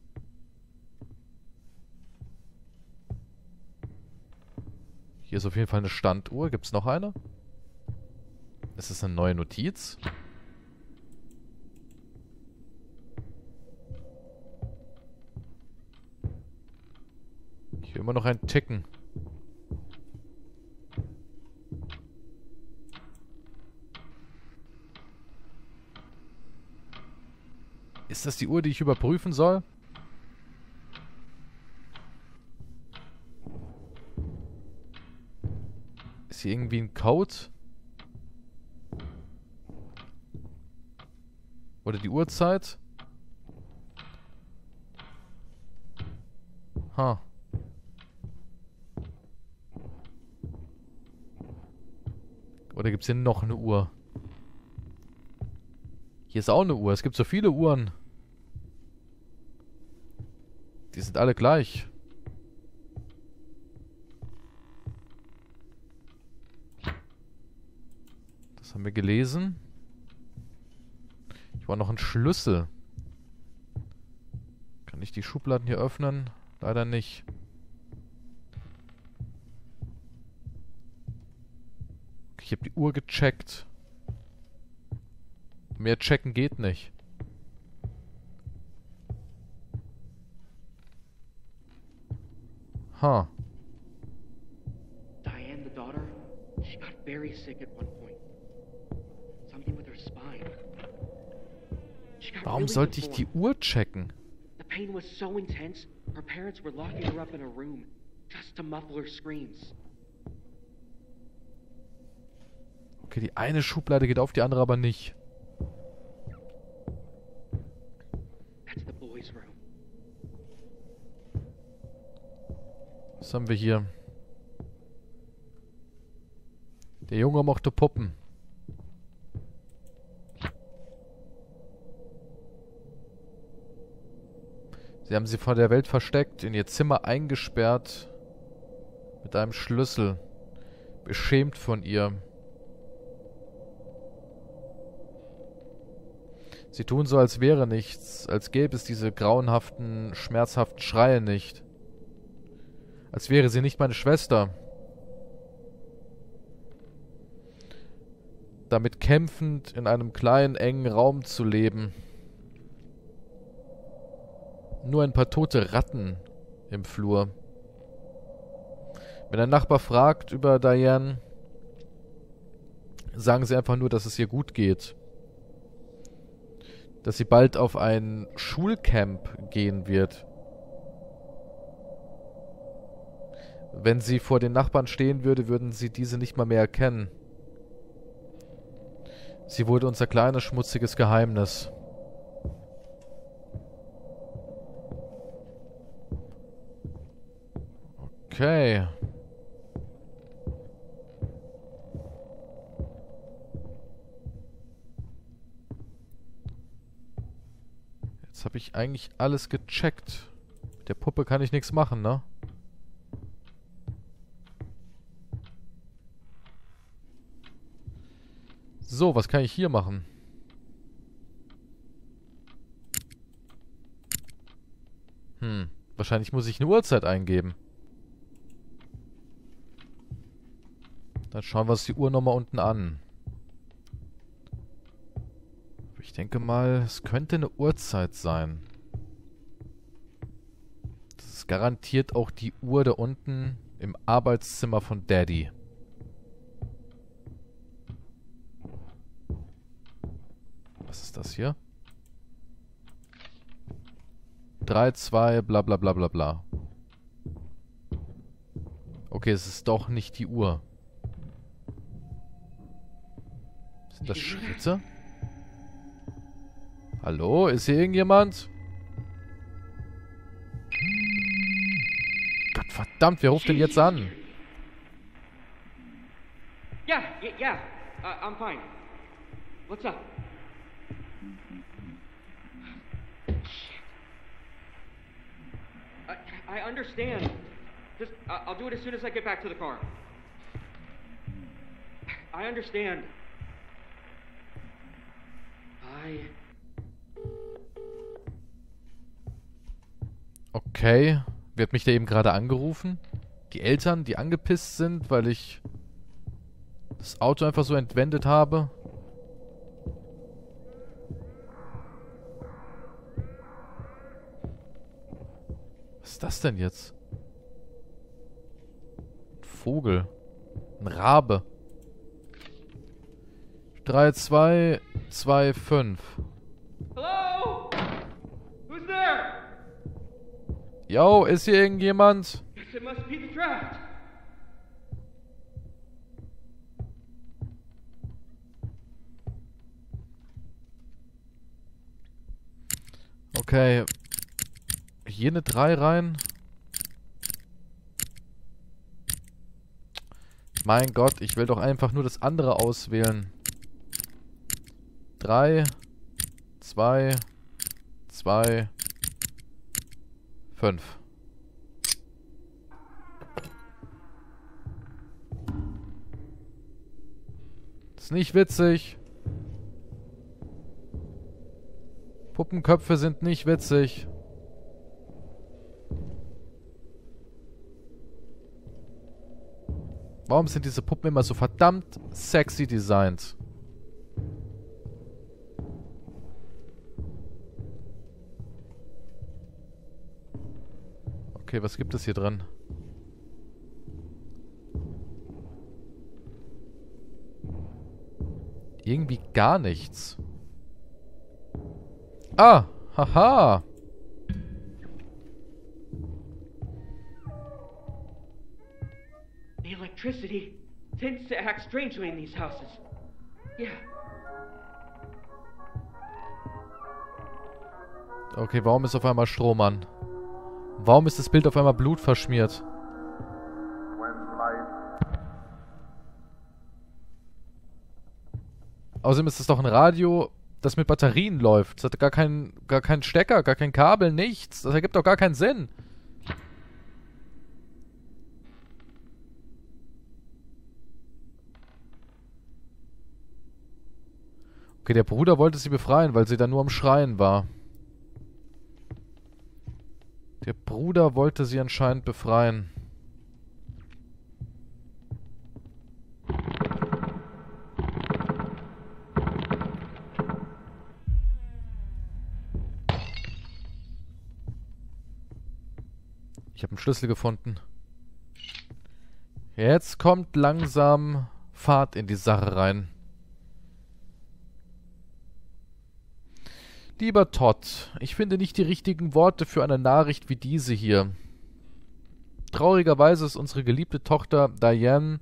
Hier ist auf jeden Fall eine Standuhr. Gibt es noch eine? Ist es eine neue Notiz? Hier immer noch ein Ticken. Ist das die Uhr, die ich überprüfen soll? Ist hier irgendwie ein Code? Oder die Uhrzeit? Ha. Oder gibt es hier noch eine Uhr? Hier ist auch eine Uhr. Es gibt so viele Uhren. Die sind alle gleich. Das haben wir gelesen. Ich brauche noch einen Schlüssel. Kann ich die Schubladen hier öffnen? Leider nicht. Okay, ich habe die Uhr gecheckt. Mehr checken geht nicht. Huh. Diane, the daughter, she got very sick at one point. Something with her spine. She got Warum really sollte ich die deformed. Uhr checken? The pain was so intense, her parents were locking her up in a room just to muffle her screams. Okay, die eine Schublade geht auf, die andere aber nicht. That's the boys' room. Was haben wir hier? Der Junge mochte Puppen. Sie haben sie vor der Welt versteckt, in ihr Zimmer eingesperrt, mit einem Schlüssel, beschämt von ihr. Sie tun so, als wäre nichts, als gäbe es diese grauenhaften, schmerzhaften Schreie nicht. Als wäre sie nicht meine Schwester. Damit kämpfend in einem kleinen, engen Raum zu leben. Nur ein paar tote Ratten im Flur. Wenn ein Nachbar fragt über Diane, sagen sie einfach nur, dass es ihr gut geht. Dass sie bald auf ein Schulcamp gehen wird. Wenn sie vor den Nachbarn stehen würde, würden sie diese nicht mal mehr erkennen. Sie wurde unser kleines, schmutziges Geheimnis. Okay. Jetzt habe ich eigentlich alles gecheckt. Mit der Puppe kann ich nichts machen, ne? So, was kann ich hier machen? Hm, wahrscheinlich muss ich eine Uhrzeit eingeben. Dann schauen wir uns die Uhr nochmal unten an. Ich denke mal, es könnte eine Uhrzeit sein. Das ist garantiert auch die Uhr da unten im Arbeitszimmer von Daddy. Was ist das hier? drei, zwei, bla bla bla bla bla. Okay, es ist doch nicht die Uhr. Sind das Schritte? Hallo? Ist hier irgendjemand? Gott verdammt, wer ruft denn jetzt an? Yeah, yeah, yeah. Uh, I'm fine. What's up? Shit. I, I understand. Just, uh, I'll do it as soon as I get back to the car. I understand. I... Okay. Wer hat mich da eben gerade angerufen? Die Eltern, die angepisst sind, weil ich das Auto einfach so entwendet habe? Was ist das denn jetzt? Ein Vogel. Ein Rabe. drei, zwei, zwei, fünf. Hello? Who's there? Yo, ist hier irgendjemand? Guess it must be the draft. Okay. Hier eine drei rein. Mein Gott, ich will doch einfach nur das andere auswählen. drei, zwei, zwei, fünf. Ist nicht witzig. Puppenköpfe sind nicht witzig. Warum sind diese Puppen immer so verdammt sexy designt? Okay, was gibt es hier drin? irgendwie gar nichts. Ah, haha. The electricity tends to act strangely in these houses. Yeah. Okay, warum ist auf einmal Strom an? Warum ist das Bild auf einmal blutverschmiert? Außerdem ist es doch ein Radio, das mit Batterien läuft. Es hat gar keinen, gar keinen Stecker, gar kein Kabel, nichts. Das ergibt doch gar keinen Sinn. Okay, der Bruder wollte sie befreien, weil sie dann nur am Schreien war. Der Bruder wollte sie anscheinend befreien. Ich habe einen Schlüssel gefunden. Jetzt kommt langsam Fahrt in die Sache rein. Lieber Todd, ich finde nicht die richtigen Worte für eine Nachricht wie diese hier. Traurigerweise ist unsere geliebte Tochter Diane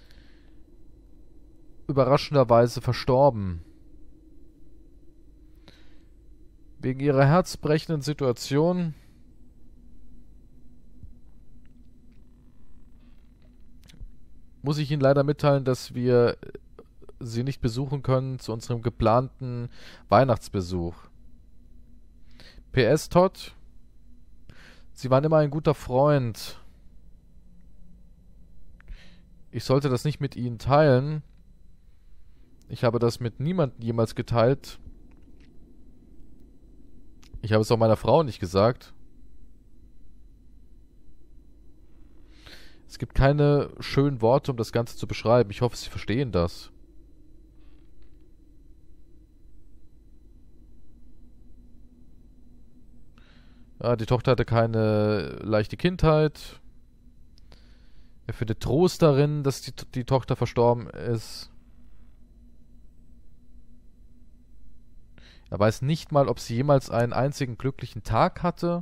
überraschenderweise verstorben. Wegen ihrer herzbrechenden Situation muss ich Ihnen leider mitteilen, dass wir Sie nicht besuchen können zu unserem geplanten Weihnachtsbesuch. P S Todd, Sie waren immer ein guter Freund. Ich sollte das nicht mit Ihnen teilen. Ich habe das mit niemandem jemals geteilt. Ich habe es auch meiner Frau nicht gesagt. Es gibt keine schönen Worte, um das Ganze zu beschreiben. Ich hoffe, Sie verstehen das. Ja, die Tochter hatte keine leichte Kindheit. Er findet Trost darin, dass die, die Tochter verstorben ist. Er weiß nicht mal, ob sie jemals einen einzigen glücklichen Tag hatte.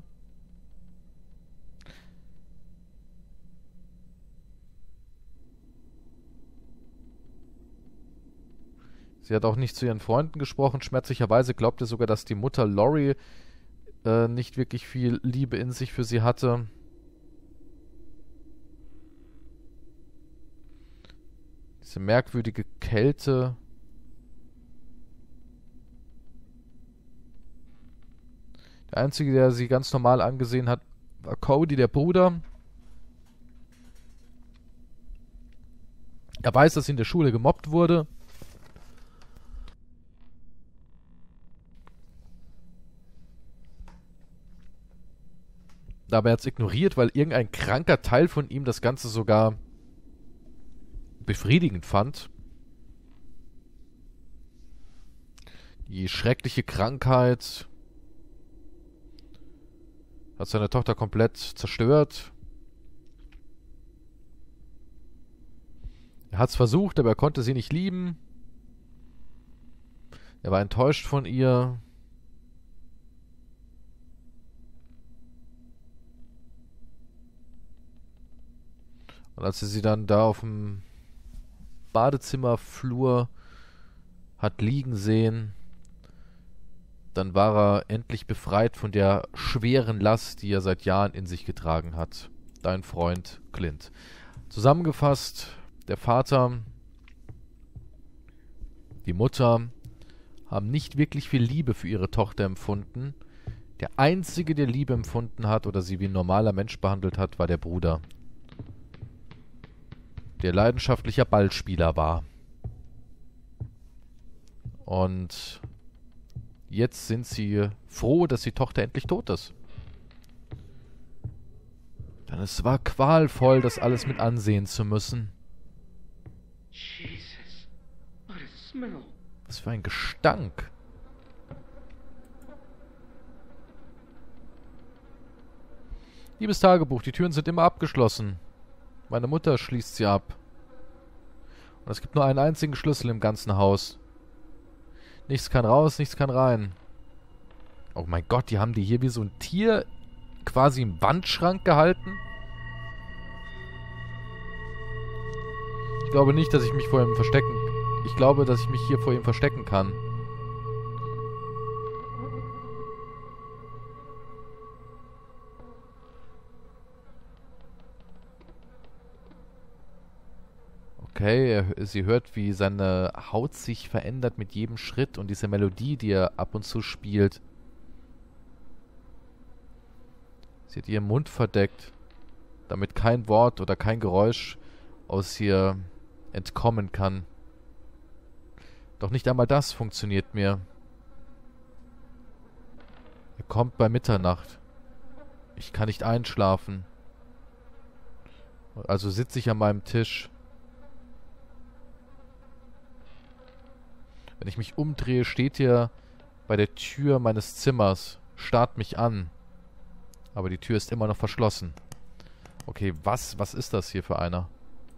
Sie hat auch nicht zu ihren Freunden gesprochen. Schmerzlicherweise glaubt er sogar, dass die Mutter Lori äh, nicht wirklich viel Liebe in sich für sie hatte. Diese merkwürdige Kälte. Der Einzige, der sie ganz normal angesehen hat, war Cody, der Bruder. Er weiß, dass sie in der Schule gemobbt wurde. Aber er hat es ignoriert, weil irgendein kranker Teil von ihm das Ganze sogar befriedigend fand. Die schreckliche Krankheit hat seine Tochter komplett zerstört. Er hat es versucht, aber er konnte sie nicht lieben. Er war enttäuscht von ihr. Und als er sie dann da auf dem Badezimmerflur hat liegen sehen, dann war er endlich befreit von der schweren Last, die er seit Jahren in sich getragen hat. Dein Freund Clint. Zusammengefasst, der Vater, die Mutter haben nicht wirklich viel Liebe für ihre Tochter empfunden. Der Einzige, der Liebe empfunden hat oder sie wie ein normaler Mensch behandelt hat, war der Bruder, der leidenschaftlicher Ballspieler war. Und jetzt sind sie froh, dass die Tochter endlich tot ist. Denn es war qualvoll, das alles mit ansehen zu müssen. Jesus, what a smell. Was für ein Gestank. Liebes Tagebuch, die Türen sind immer abgeschlossen. Meine Mutter schließt sie ab. Und es gibt nur einen einzigen Schlüssel im ganzen Haus. Nichts kann raus, nichts kann rein. Oh mein Gott, die haben die hier wie so ein Tier quasi im Wandschrank gehalten. Ich glaube nicht, dass ich mich vor ihm verstecken... Ich glaube, dass ich mich hier vor ihm verstecken kann. Okay, er, sie hört, wie seine Haut sich verändert mit jedem Schritt und diese Melodie, die er ab und zu spielt. Sie hat ihren Mund verdeckt, damit kein Wort oder kein Geräusch aus ihr entkommen kann. Doch nicht einmal das funktioniert mir. Er kommt bei Mitternacht. Ich kann nicht einschlafen. Also sitze ich an meinem Tisch. Wenn ich mich umdrehe, steht er bei der Tür meines Zimmers, starrt mich an. Aber die Tür ist immer noch verschlossen. Okay, was, was ist das hier für einer?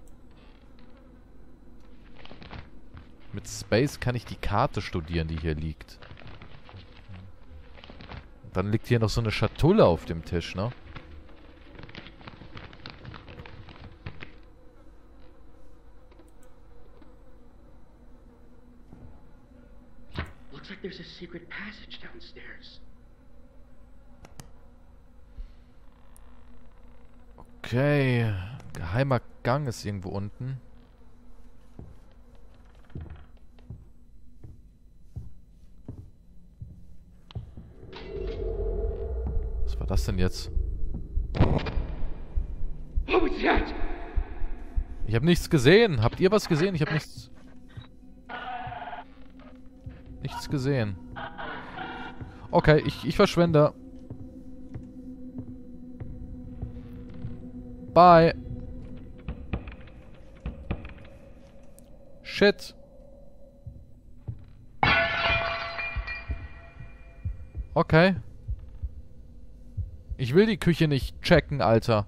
Mit Space kann ich die Karte studieren, die hier liegt. Und dann liegt hier noch so eine Schatulle auf dem Tisch, ne? Looks like there's a secret passage downstairs. Okay. Geheimer Gang ist irgendwo unten. Was war das denn jetzt? What was that? Ich habe nichts gesehen. Habt ihr was gesehen? Ich habe nichts... Nichts gesehen. Okay, ich, ich verschwende. Bye. Shit. Okay. Ich will die Küche nicht checken, Alter.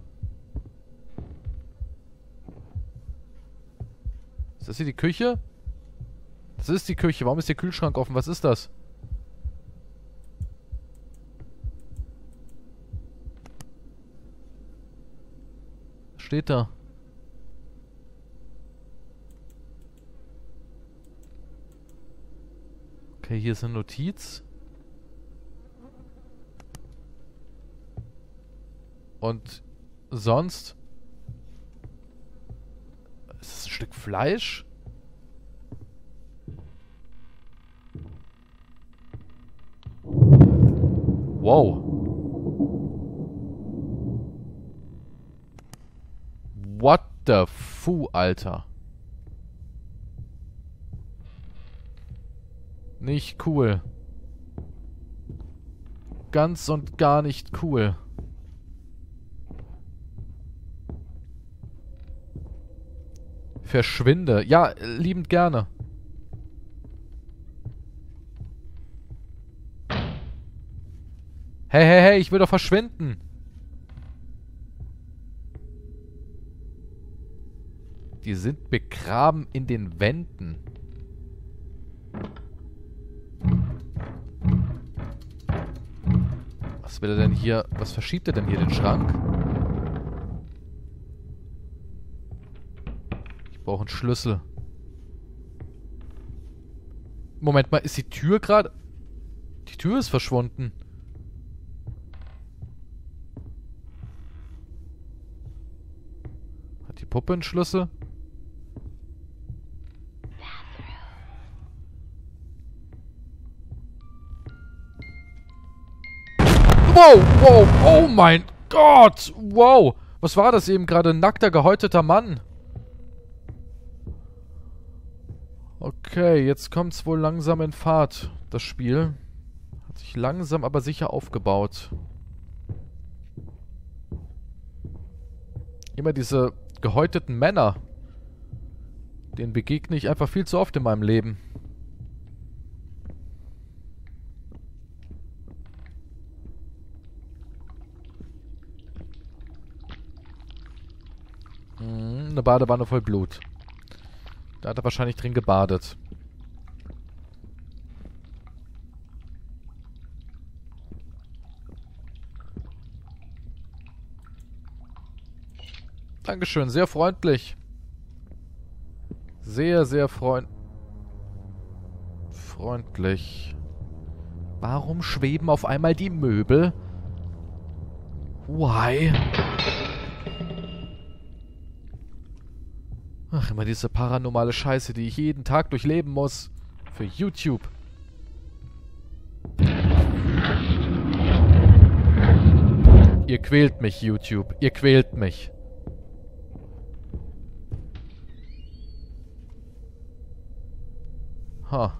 Ist das hier die Küche? Das ist die Küche. Warum ist der Kühlschrank offen? Was ist das? Was steht da? Okay, hier ist eine Notiz. Und sonst? Ist das ein Stück Fleisch? Wow. What the fu, Alter. Nicht cool. Ganz und gar nicht cool. Verschwinde. Ja, liebend gerne. Hey, hey, hey, ich will doch verschwinden. Die sind begraben in den Wänden. Was will er denn hier? Was verschiebt er denn hier, den Schrank? Ich brauche einen Schlüssel. Moment mal, ist die Tür gerade... Die Tür ist verschwunden. Hat die Puppe einen Schlüssel? Wow, wow, oh mein Gott! Wow! Was war das eben gerade? Ein nackter, gehäuteter Mann. Okay, jetzt kommt's wohl langsam in Fahrt, das Spiel. Hat sich langsam aber sicher aufgebaut. Immer diese gehäuteten Männer. Denen begegne ich einfach viel zu oft in meinem Leben. Hm, eine Badewanne voll Blut. Da hat er wahrscheinlich drin gebadet. Dankeschön, sehr freundlich. Sehr, sehr freund... freundlich. Warum schweben auf einmal die Möbel? Why? Ach, immer diese paranormale Scheiße, die ich jeden Tag durchleben muss. Für YouTube. Ihr quält mich, YouTube. Ihr quält mich. Ha.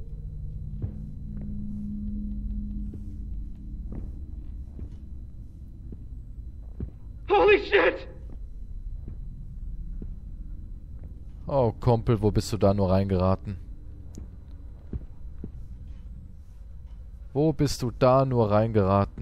Holy shit! Oh, Kumpel, wo bist du da nur reingeraten? Wo bist du da nur reingeraten?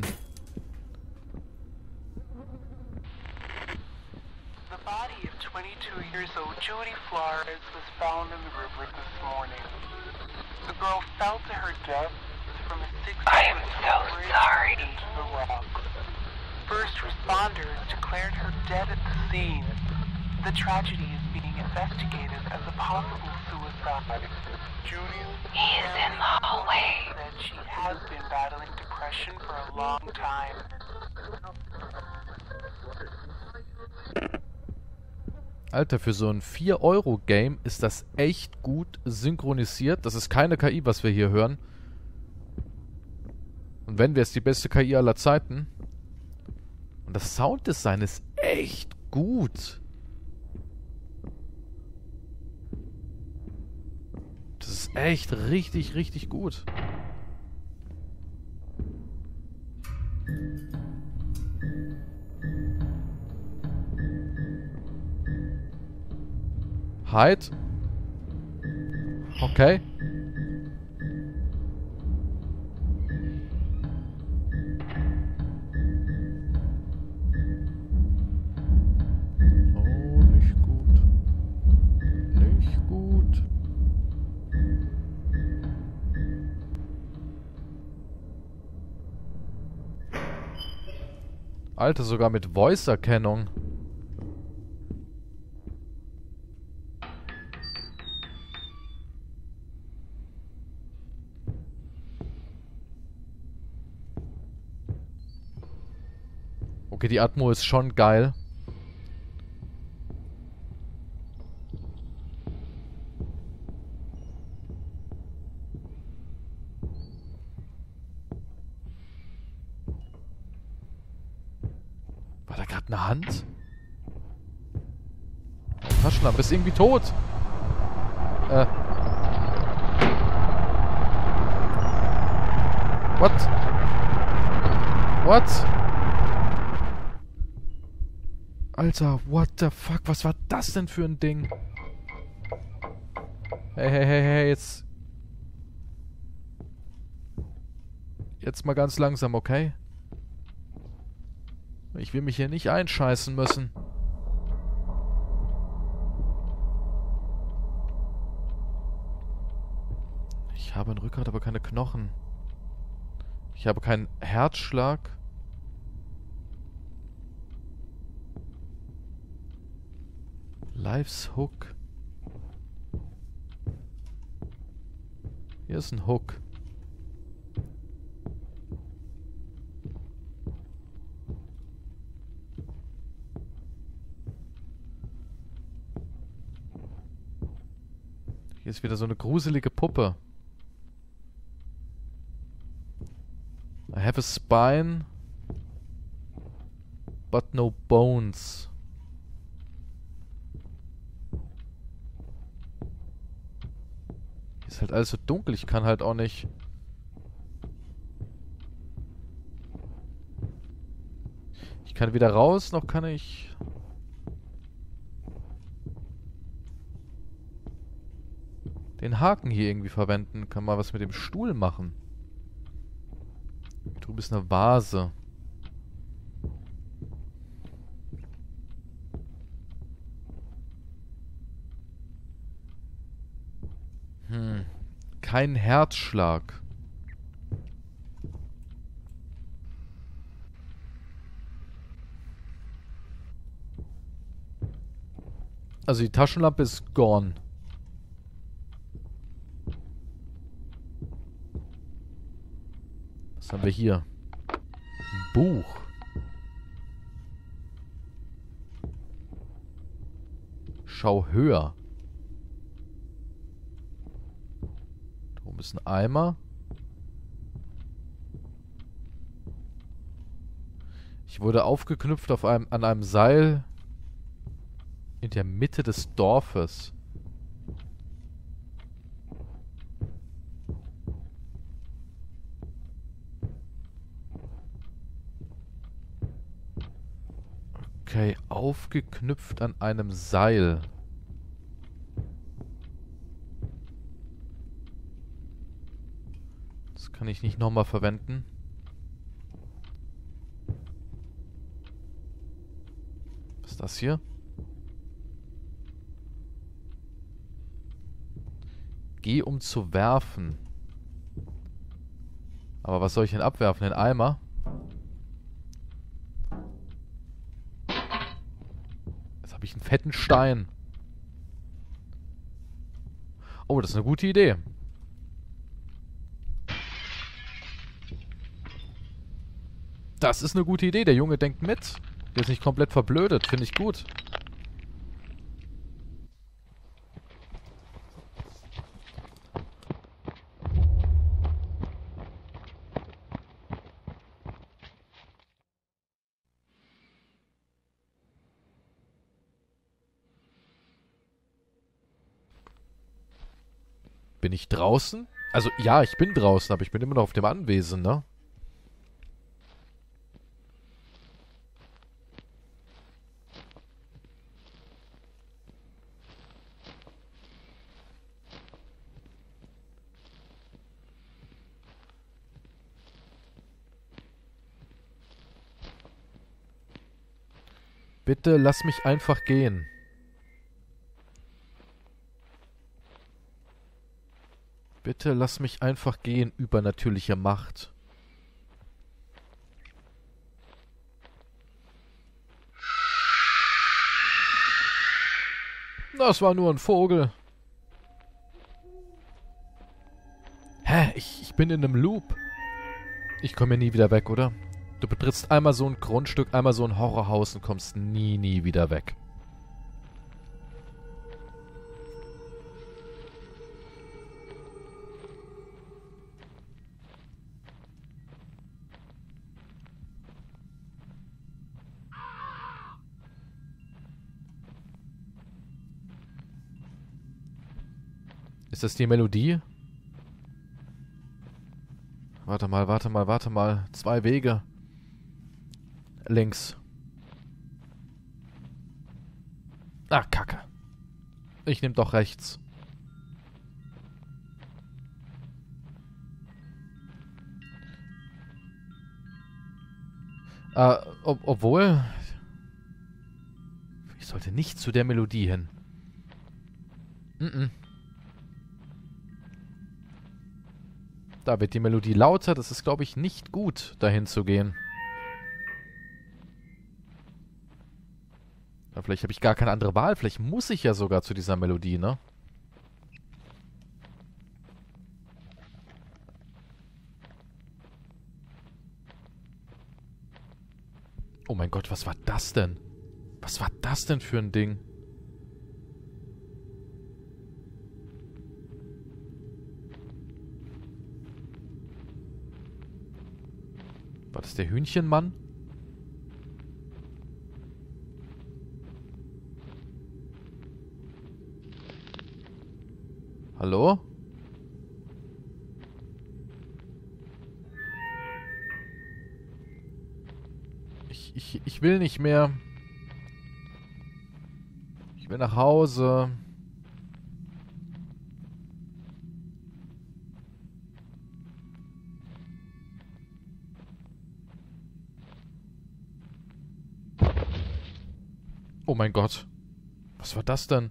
The body of twenty-two years old Judy Flores was found in the river this morning. The girl fell to her death from a six-foot so sorry into the rock. First responders declared her dead at the scene. The tragedy is being investigated as a possible suicide. Judy's He's in the hallway. said she has been battling depression for a long time. Alter, für so ein vier Euro Game ist das echt gut synchronisiert. Das ist keine K I, was wir hier hören. Und wenn, wäre es die beste K I aller Zeiten. Und das Sounddesign ist echt gut. Das ist echt richtig, richtig gut. Hide. Okay. Oh, nicht gut. Nicht gut. Alter, sogar mit Voice-Erkennung. Okay, die Atmo ist schon geil. War da gerade eine Hand? Taschenlampe ist irgendwie tot. Äh. What? What? Alter, what the fuck? Was war das denn für ein Ding? Hey, hey, hey, hey, jetzt... Jetzt mal ganz langsam, okay? Ich will mich hier nicht einscheißen müssen. Ich habe ein Rückgrat, aber keine Knochen. Ich habe keinen Herzschlag. Life's Hook. Hier ist ein Hook. Hier ist wieder so eine gruselige Puppe. I have a spine, but no bones. Ist halt alles so dunkel, ich kann halt auch nicht... Ich kann weder raus, noch kann ich... den Haken hier irgendwie verwenden. Kann mal was mit dem Stuhl machen. Hier drüben ist eine Vase. Hm. Kein Herzschlag. Also die Taschenlampe ist gone. Was haben wir hier? Ein Buch. Schau höher. Da oben ist ein Eimer. Ich wurde aufgeknüpft auf einem, an einem Seil in der Mitte des Dorfes. Okay, aufgeknüpft an einem Seil. Das kann ich nicht nochmal verwenden. Was ist das hier? Geh, um zu werfen. Aber was soll ich denn abwerfen? Den Eimer? Jetzt habe ich einen fetten Stein. Oh, das ist eine gute Idee. Das ist eine gute Idee. Der Junge denkt mit. Der ist nicht komplett verblödet. Finde ich gut. Bin ich draußen? Also, ja, ich bin draußen, aber ich bin immer noch auf dem Anwesen, ne? Bitte lass mich einfach gehen. Bitte lass mich einfach gehen, übernatürliche Macht. Das war nur ein Vogel. Hä? Ich, ich bin in einem Loop. Ich komme ja nie wieder weg, oder? Du betrittst einmal so ein Grundstück, einmal so ein Horrorhaus und kommst nie, nie wieder weg. Ist das die Melodie? Warte mal, warte mal, warte mal. Zwei Wege. Links. Ah, Kacke. Ich nehme doch rechts. Äh, ob, obwohl... Ich sollte nicht zu der Melodie hin. Mhm. Da wird die Melodie lauter. Das ist, glaube ich, nicht gut, dahin zu gehen. Ja, vielleicht habe ich gar keine andere Wahl. Vielleicht muss ich ja sogar zu dieser Melodie, ne? Oh mein Gott, was war das denn? Was war das denn für ein Ding? War das der Hühnchenmann? Hallo? Ich, ich, ich will nicht mehr. Ich will nach Hause. Oh mein Gott. Was war das denn?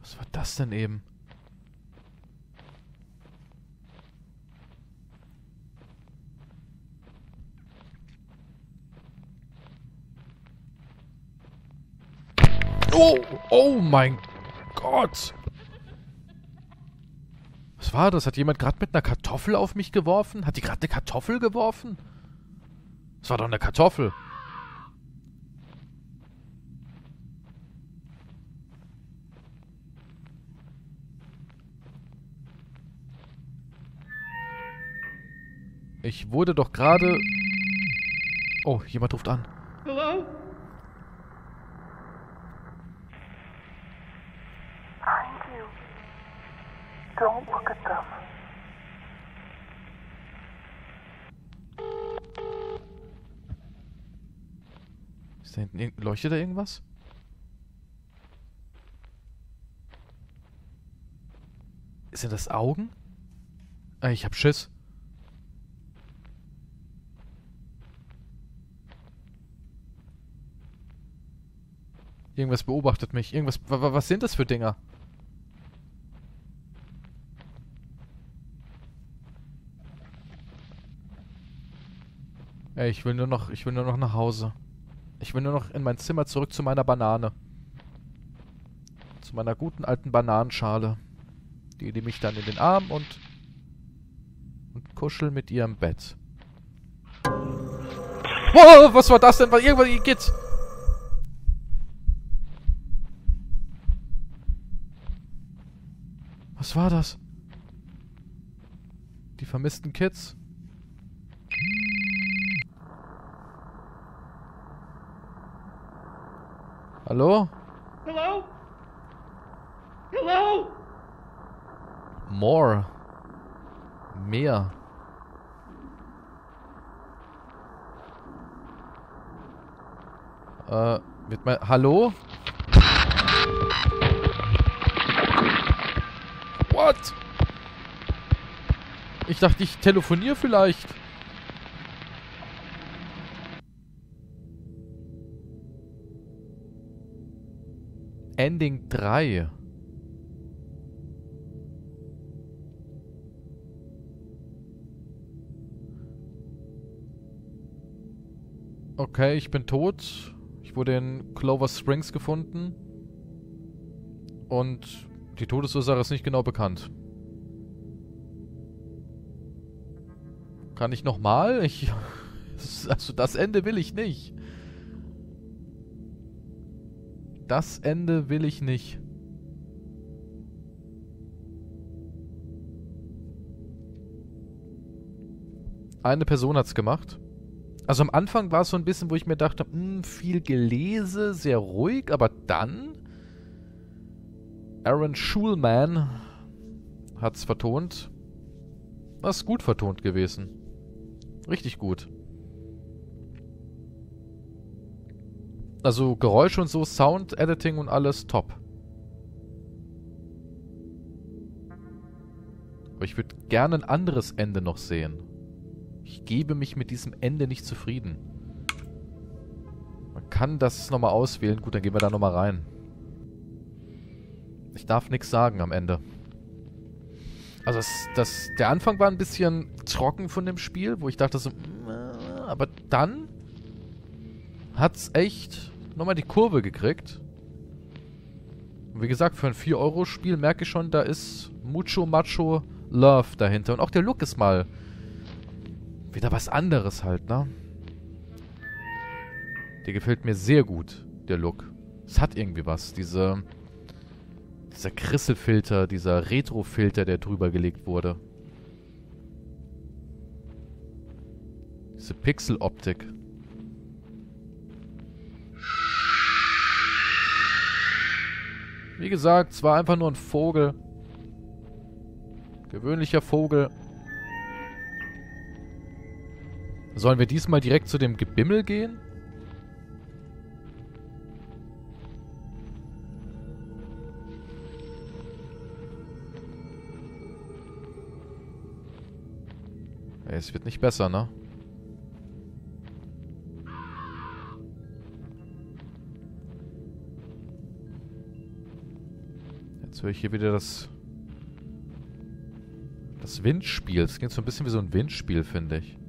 Was war das denn eben? Oh, oh mein Gott. Was war das? Hat jemand gerade mit einer Kartoffel auf mich geworfen? Hat die gerade eine Kartoffel geworfen? Das war doch eine Kartoffel. Ich wurde doch gerade... Oh, jemand ruft an. Hello? Behind you. Don't look at them. Ist da hinten irg- leuchtet da irgendwas? Sind das Augen? Ah, ich hab Schiss. Irgendwas beobachtet mich. Irgendwas. wa- wa- Was sind das für Dinger? Ey, ich will nur noch, ich will nur noch nach Hause. Ich will nur noch in mein Zimmer zurück zu meiner Banane. Zu meiner guten alten Bananenschale. Die nehme ich dann in den Arm und und kuschel mit ihr im Bett. Wow, was war das denn? War irgendwas hier geht's? Was war das? Die vermissten Kids? Hallo? Hello? Hello? More. Mehr. Äh, wird mal... Hallo? What? Ich dachte, ich telefoniere vielleicht. Ending drei. Okay, ich bin tot. Ich wurde in Clover Springs gefunden. Und die Todesursache ist nicht genau bekannt. Kann ich nochmal? Ich... Also das Ende will ich nicht. Das Ende will ich nicht. Eine Person hat's gemacht. Also am Anfang war es so ein bisschen, wo ich mir dachte, mh, viel Gelese, sehr ruhig, aber dann... Aaron Schulman hat's vertont. Das ist gut vertont gewesen. Richtig gut. Also Geräusche und so, Sound, Editing und alles top. Aber ich würde gerne ein anderes Ende noch sehen. Ich gebe mich mit diesem Ende nicht zufrieden. Man kann das nochmal auswählen. Gut, dann gehen wir da nochmal rein. Ich darf nichts sagen am Ende. Also das, das, der Anfang war ein bisschen trocken von dem Spiel, wo ich dachte so, äh, aber dann hat's echt nochmal die Kurve gekriegt. Und wie gesagt, für ein vier Euro Spiel merke ich schon, da ist mucho macho Love dahinter. Und auch der Look ist mal wieder was anderes halt, ne? Der gefällt mir sehr gut, der Look. Es hat irgendwie was, diese... Dieser Krisselfilter, dieser Retro-Filter, der drüber gelegt wurde. Diese Pixel-Optik. Wie gesagt, es war einfach nur ein Vogel. Gewöhnlicher Vogel. Sollen wir diesmal direkt zu dem Gebimmel gehen? Es wird nicht besser, ne? Jetzt höre ich hier wieder das... Das Windspiel. Das klingt so ein bisschen wie so ein Windspiel, finde ich.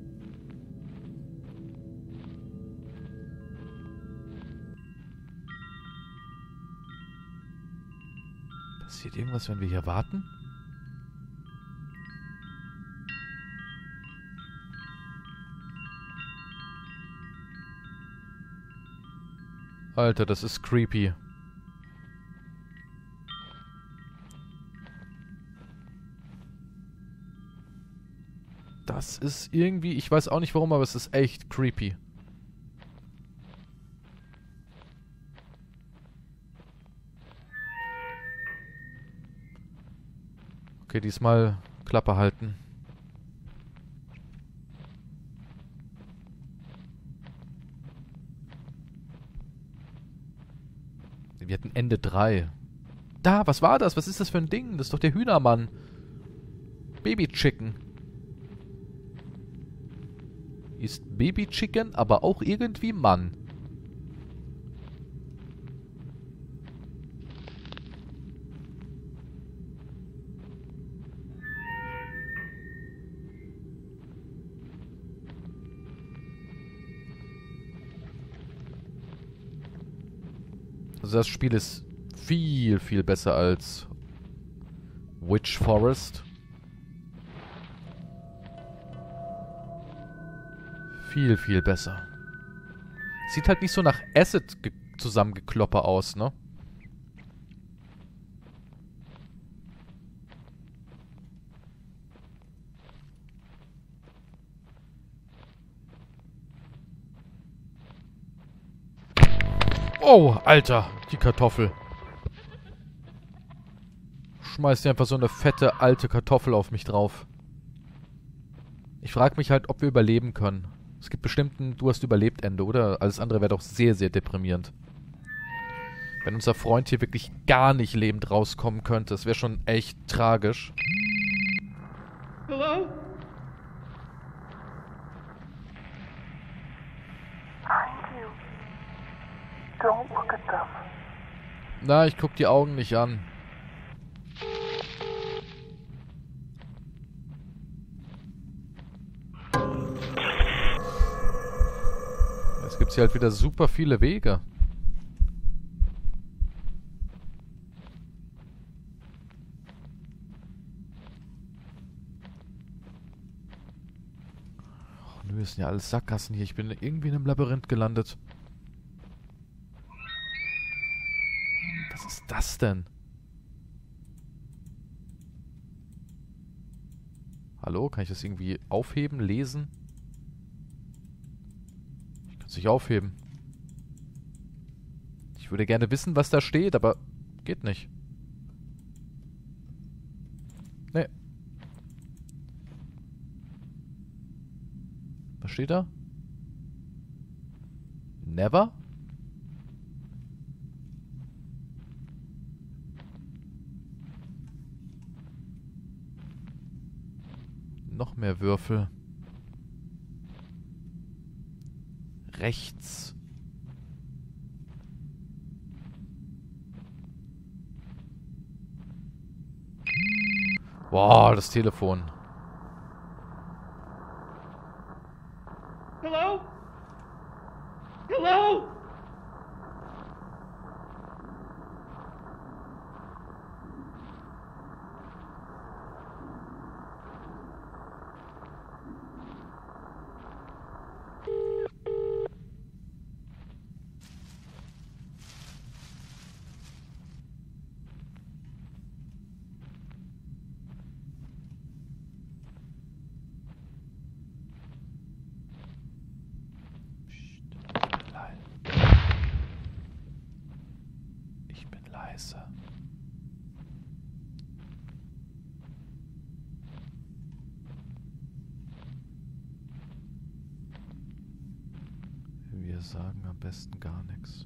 Passiert irgendwas, wenn wir hier warten? Alter, das ist creepy. Das ist irgendwie... Ich weiß auch nicht warum, aber es ist echt creepy. Okay, diesmal Klappe halten. Wir hatten Ende drei. Da, was war das? Was ist das für ein Ding? Das ist doch der Hühnermann. Baby-Chicken. Ist Baby-Chicken, aber auch irgendwie Mann. Also das Spiel ist viel, viel besser als Witch Forest. Viel, viel besser. Sieht halt nicht so nach Acid-Zusammengeklopper aus, ne? Oh, Alter, die Kartoffel. Schmeißt dir einfach so eine fette, alte Kartoffel auf mich drauf. Ich frage mich halt, ob wir überleben können. Es gibt bestimmt ein Du hast überlebt Ende, oder? Alles andere wäre doch sehr, sehr deprimierend. Wenn unser Freund hier wirklich gar nicht lebend rauskommen könnte, das wäre schon echt tragisch. Hello? Find you. Don't look at them. Na, ich guck die Augen nicht an. Jetzt gibt's hier halt wieder super viele Wege. Oh, nö, es sind ja alles Sackgassen hier. Ich bin irgendwie in einem Labyrinth gelandet. Was ist das denn? Hallo? Kann ich das irgendwie aufheben, lesen? Ich kann es nicht aufheben. Ich würde gerne wissen, was da steht, aber geht nicht. Nee. Was steht da? Never? Noch mehr Würfel. Rechts. Boah, das Telefon. Hello? Hello? Ich bin leise. Wir sagen am besten gar nichts.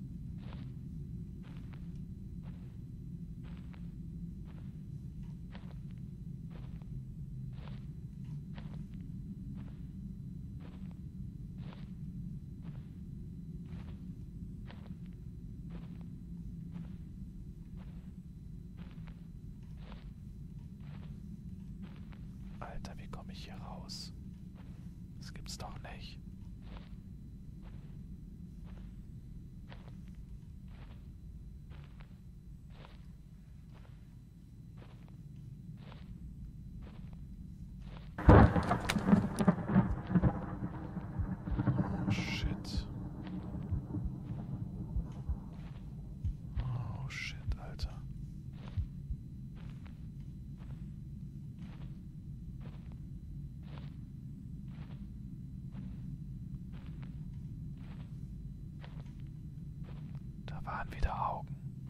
waren wieder Augen.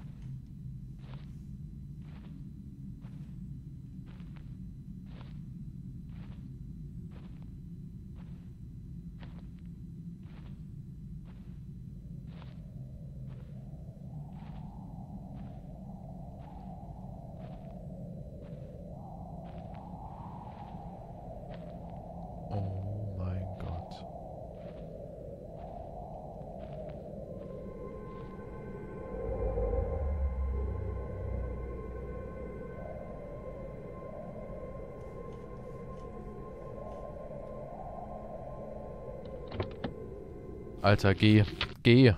Oh mein Gott. Alter, geh. Geh.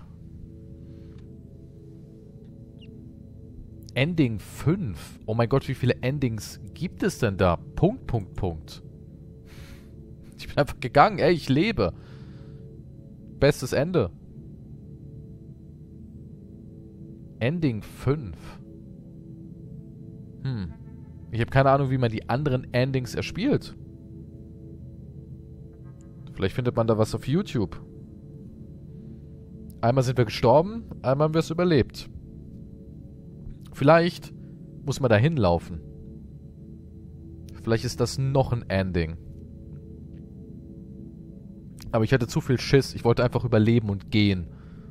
Ending fünf. Oh mein Gott, wie viele Endings gibt es denn da? Punkt, Punkt, Punkt. Ich bin einfach gegangen. Ey, ich lebe. Bestes Ende. Ending fünf. Hm. Ich habe keine Ahnung, wie man die anderen Endings erspielt. Vielleicht findet man da was auf YouTube. Einmal sind wir gestorben, einmal haben wir es überlebt. Vielleicht muss man da hinlaufen. Vielleicht ist das noch ein Ending. Aber ich hatte zu viel Schiss. Ich wollte einfach überleben und gehen.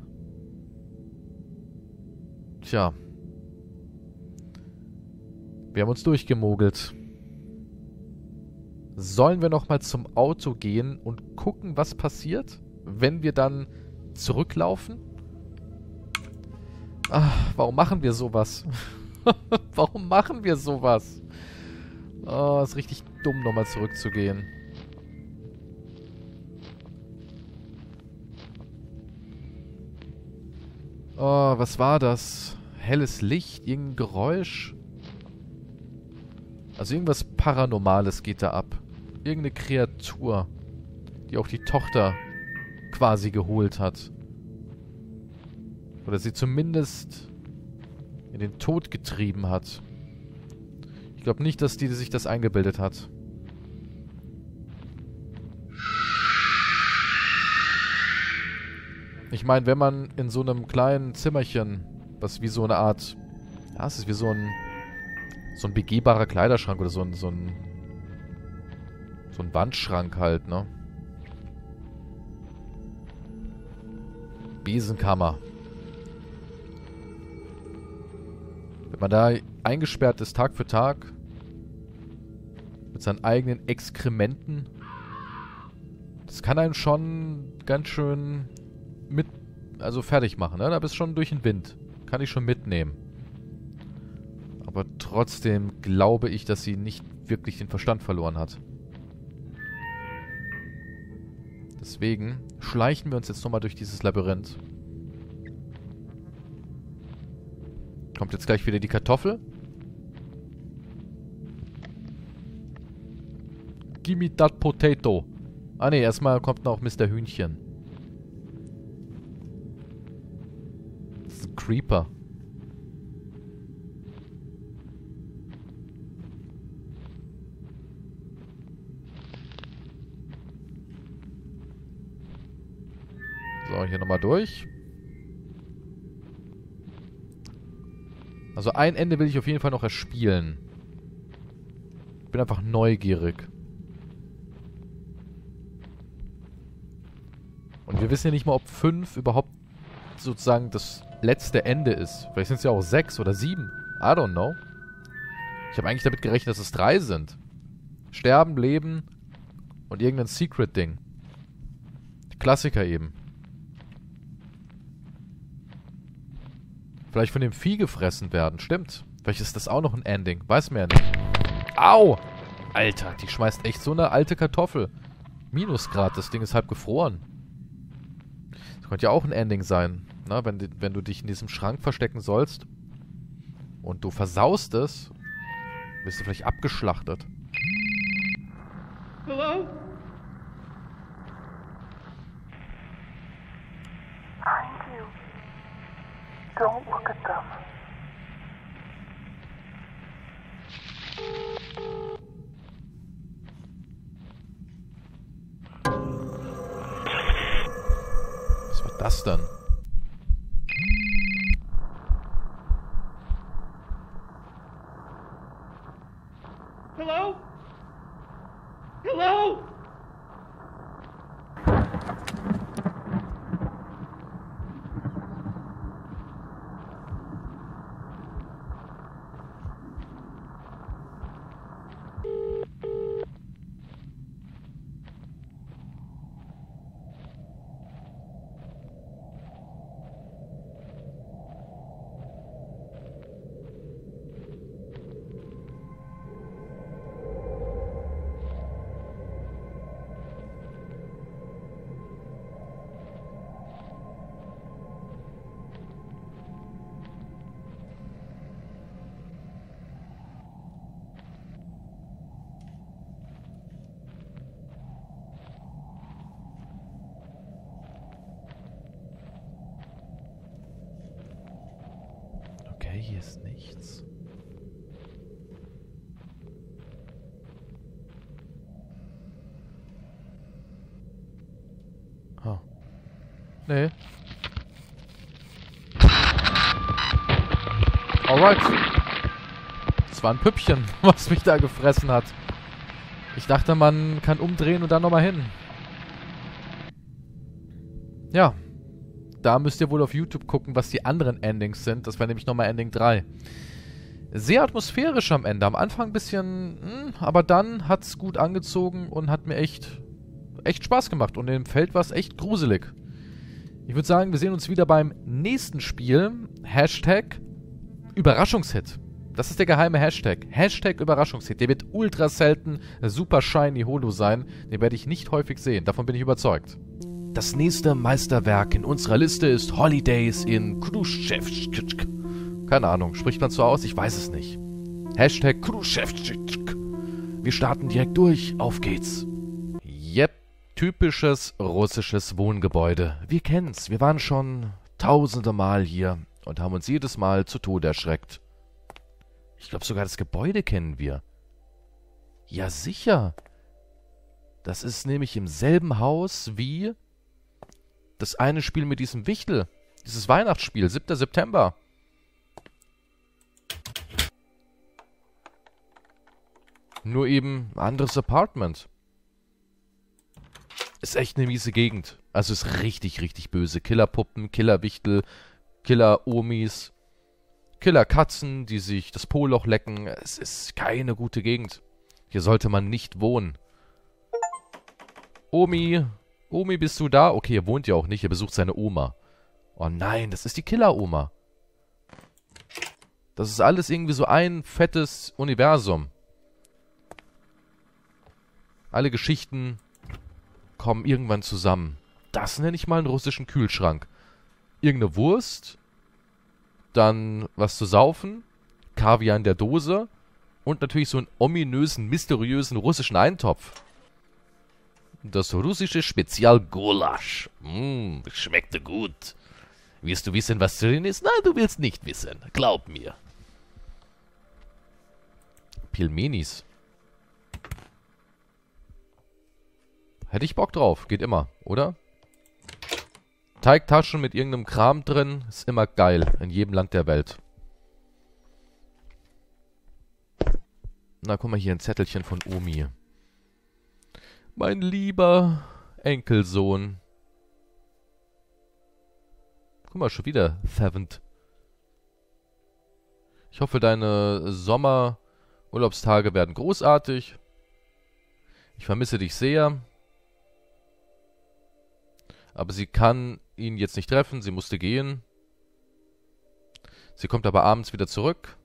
Tja. Wir haben uns durchgemogelt. Sollen wir nochmal zum Auto gehen und gucken, was passiert, wenn wir dann zurücklaufen? Ach, warum machen wir sowas? Warum machen wir sowas? Oh, ist richtig dumm, nochmal zurückzugehen. Oh, was war das? Helles Licht? Irgendein Geräusch? Also irgendwas Paranormales geht da ab. Irgendeine Kreatur, die auch die Tochter quasi geholt hat. Oder sie zumindest in den Tod getrieben hat. Ich glaube nicht, dass die sich das eingebildet hat. Ich meine, wenn man in so einem kleinen Zimmerchen, was wie so eine Art... Ja, es ist wie so ein... So ein begehbarer Kleiderschrank oder so ein... So ein, so ein Wandschrank halt, ne? Besenkammer. Wenn man da eingesperrt ist, Tag für Tag, mit seinen eigenen Exkrementen, das kann einen schon ganz schön mit, also fertig machen, ne? Da bist du schon durch den Wind. Kann ich schon mitnehmen. Aber trotzdem glaube ich, dass sie nicht wirklich den Verstand verloren hat. Deswegen schleichen wir uns jetzt nochmal durch dieses Labyrinth. Kommt jetzt gleich wieder die Kartoffel. Gimme that potato. Ah ne, erstmal kommt noch Mister Hühnchen. Das ist ein Creeper. So, hier nochmal durch. Also ein Ende will ich auf jeden Fall noch erspielen. Ich bin einfach neugierig. Und wir wissen ja nicht mal, ob fünf überhaupt sozusagen das letzte Ende ist. Vielleicht sind es ja auch sechs oder sieben. I don't know. Ich habe eigentlich damit gerechnet, dass es drei sind. Sterben, Leben und irgendein Secret-Ding. Die Klassiker eben. Vielleicht von dem Vieh gefressen werden. Stimmt. Vielleicht ist das auch noch ein Ending. Weiß man ja nicht. Au! Alter, die schmeißt echt so eine alte Kartoffel. Minusgrad, das Ding ist halb gefroren. Das könnte ja auch ein Ending sein. Na, wenn, wenn du dich in diesem Schrank verstecken sollst und du versaust es, wirst du vielleicht abgeschlachtet. Hello? Behind you. Don't look at them. Was war das denn? Okay, hier ist nichts. Oh. Nee. Alright. Das war ein Püppchen, was mich da gefressen hat. Ich dachte, man kann umdrehen und dann nochmal hin. Ja. Da müsst ihr wohl auf YouTube gucken, was die anderen Endings sind. Das war nämlich nochmal Ending drei. Sehr atmosphärisch am Ende. Am Anfang ein bisschen, mh, aber dann hat es gut angezogen und hat mir echt, echt Spaß gemacht. Und im Feld war es echt gruselig. Ich würde sagen, wir sehen uns wieder beim nächsten Spiel. Hashtag Überraschungshit. Das ist der geheime Hashtag. Hashtag Überraschungshit. Der wird ultra selten, super shiny Holo sein. Den werde ich nicht häufig sehen. Davon bin ich überzeugt. Das nächste Meisterwerk in unserer Liste ist Holidays in Khrushchevsk. Keine Ahnung, spricht man so aus? Ich weiß es nicht. Hashtag Khrushchevsk. Wir starten direkt durch. Auf geht's. Yep, typisches russisches Wohngebäude. Wir kennen's. Wir waren schon tausende Mal hier und haben uns jedes Mal zu Tode erschreckt. Ich glaube, sogar das Gebäude kennen wir. Ja, sicher. Das ist nämlich im selben Haus wie das eine Spiel mit diesem Wichtel. Dieses Weihnachtsspiel, siebter September. Nur eben ein anderes Apartment. Ist echt eine miese Gegend. Also ist richtig, richtig böse. Killerpuppen, Killerwichtel, Killer-Omis, Killer-Katzen, die sich das Poloch lecken. Es ist keine gute Gegend. Hier sollte man nicht wohnen. Omi, Omi, bist du da? Okay, er wohnt ja auch nicht, er besucht seine Oma. Oh nein, das ist die Killer-Oma. Das ist alles irgendwie so ein fettes Universum. Alle Geschichten kommen irgendwann zusammen. Das nenne ich mal einen russischen Kühlschrank. Irgendeine Wurst, dann was zu saufen, Kaviar in der Dose und natürlich so einen ominösen, mysteriösen russischen Eintopf. Das russische Spezial Gulasch. Mmm, schmeckte gut. Willst du wissen, was drin ist? Nein, du willst nicht wissen. Glaub mir. Pilmenis. Hätte ich Bock drauf. Geht immer, oder? Teigtaschen mit irgendeinem Kram drin. Ist immer geil. In jedem Land der Welt. Na, guck mal hier, ein Zettelchen von Omi. Mein lieber Enkelsohn. Guck mal, schon wieder Seventh. Ich hoffe, deine Sommerurlaubstage werden großartig. Ich vermisse dich sehr. Aber sie kann ihn jetzt nicht treffen. Sie musste gehen. Sie kommt aber abends wieder zurück.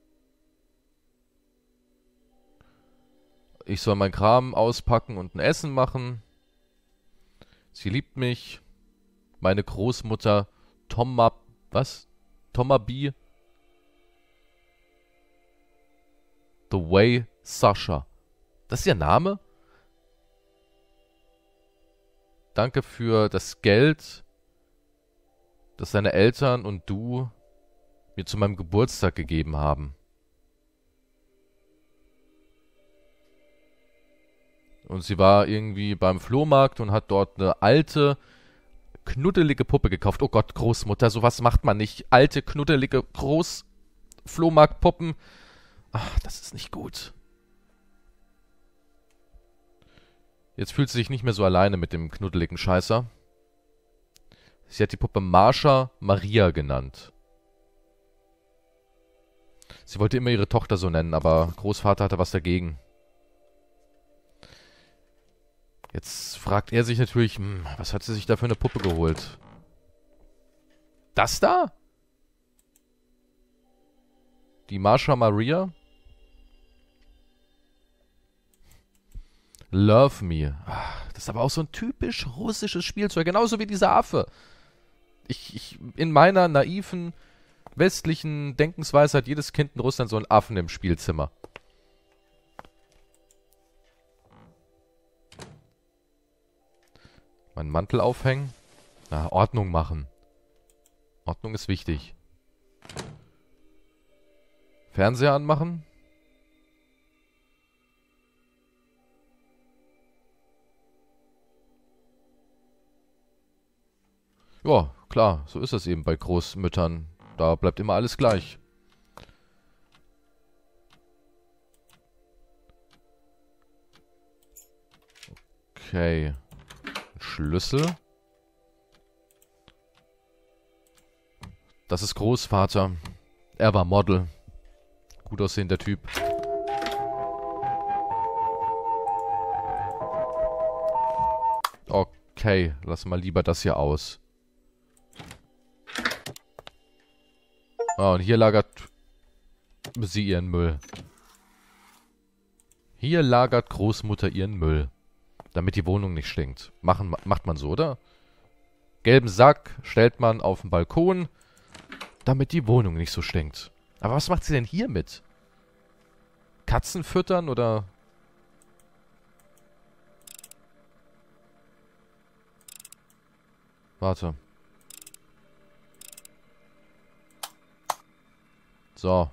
Ich soll mein Kram auspacken und ein Essen machen. Sie liebt mich. Meine Großmutter Toma... Was? Tomabi? The Way Sasha. Das ist ihr Name? Danke für das Geld, das deine Eltern und du mir zu meinem Geburtstag gegeben haben. Und sie war irgendwie beim Flohmarkt und hat dort eine alte, knuddelige Puppe gekauft. Oh Gott, Großmutter, sowas macht man nicht. Alte, knuddelige Groß-Flohmarktpuppen. Ach, das ist nicht gut. Jetzt fühlt sie sich nicht mehr so alleine mit dem knuddeligen Scheißer. Sie hat die Puppe Marsha Maria genannt. Sie wollte immer ihre Tochter so nennen, aber Großvater hatte was dagegen. Jetzt fragt er sich natürlich, hm, was hat sie sich da für eine Puppe geholt? Das da? Die Marsha Maria? Love Me. Das ist aber auch so ein typisch russisches Spielzeug, genauso wie dieser Affe. Ich, ich, in meiner naiven, westlichen Denkensweise hat jedes Kind in Russland so einen Affen im Spielzimmer. Meinen Mantel aufhängen. Na, Ordnung machen. Ordnung ist wichtig. Fernseher anmachen. Ja, klar, so ist es eben bei Großmüttern. Da bleibt immer alles gleich. Okay. Schlüssel. Das ist Großvater. Er war Model. Gut aussehender Typ. Okay, lass mal lieber das hier aus. Ah, und hier lagert sie ihren Müll. Hier lagert Großmutter ihren Müll. Damit die Wohnung nicht stinkt. Machen, macht man so, oder? Gelben Sack stellt man auf den Balkon, damit die Wohnung nicht so stinkt. Aber was macht sie denn hier mit? Katzen füttern oder... Warte. So.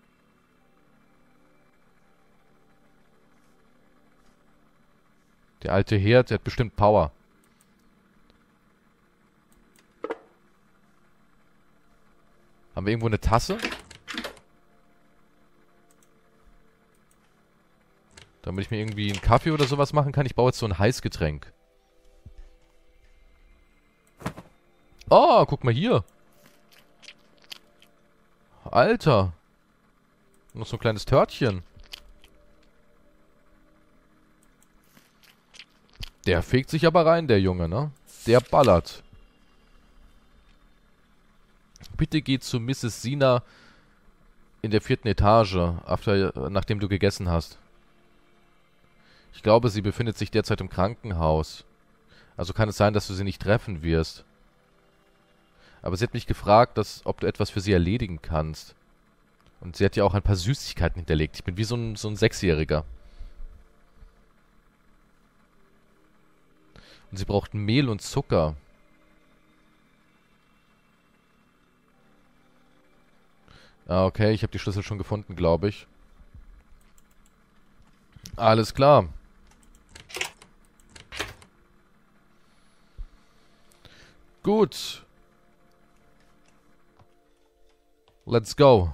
Der alte Herd, der hat bestimmt Power. Haben wir irgendwo eine Tasse? Damit ich mir irgendwie einen Kaffee oder sowas machen kann. Ich baue jetzt so ein Heißgetränk. Oh, guck mal hier. Alter. Noch so ein kleines Törtchen. Der fegt sich aber rein, der Junge, ne? Der ballert. Bitte geh zu Misses Sina in der vierten Etage, after, nachdem du gegessen hast. Ich glaube, sie befindet sich derzeit im Krankenhaus. Also kann es sein, dass du sie nicht treffen wirst. Aber sie hat mich gefragt, dass, ob du etwas für sie erledigen kannst. Und sie hat ja auch ein paar Süßigkeiten hinterlegt. Ich bin wie so ein, so ein Sechsjähriger. Und sie braucht Mehl und Zucker. Ah, okay, ich habe die Schlüssel schon gefunden, glaube ich. Alles klar. Gut. Let's go.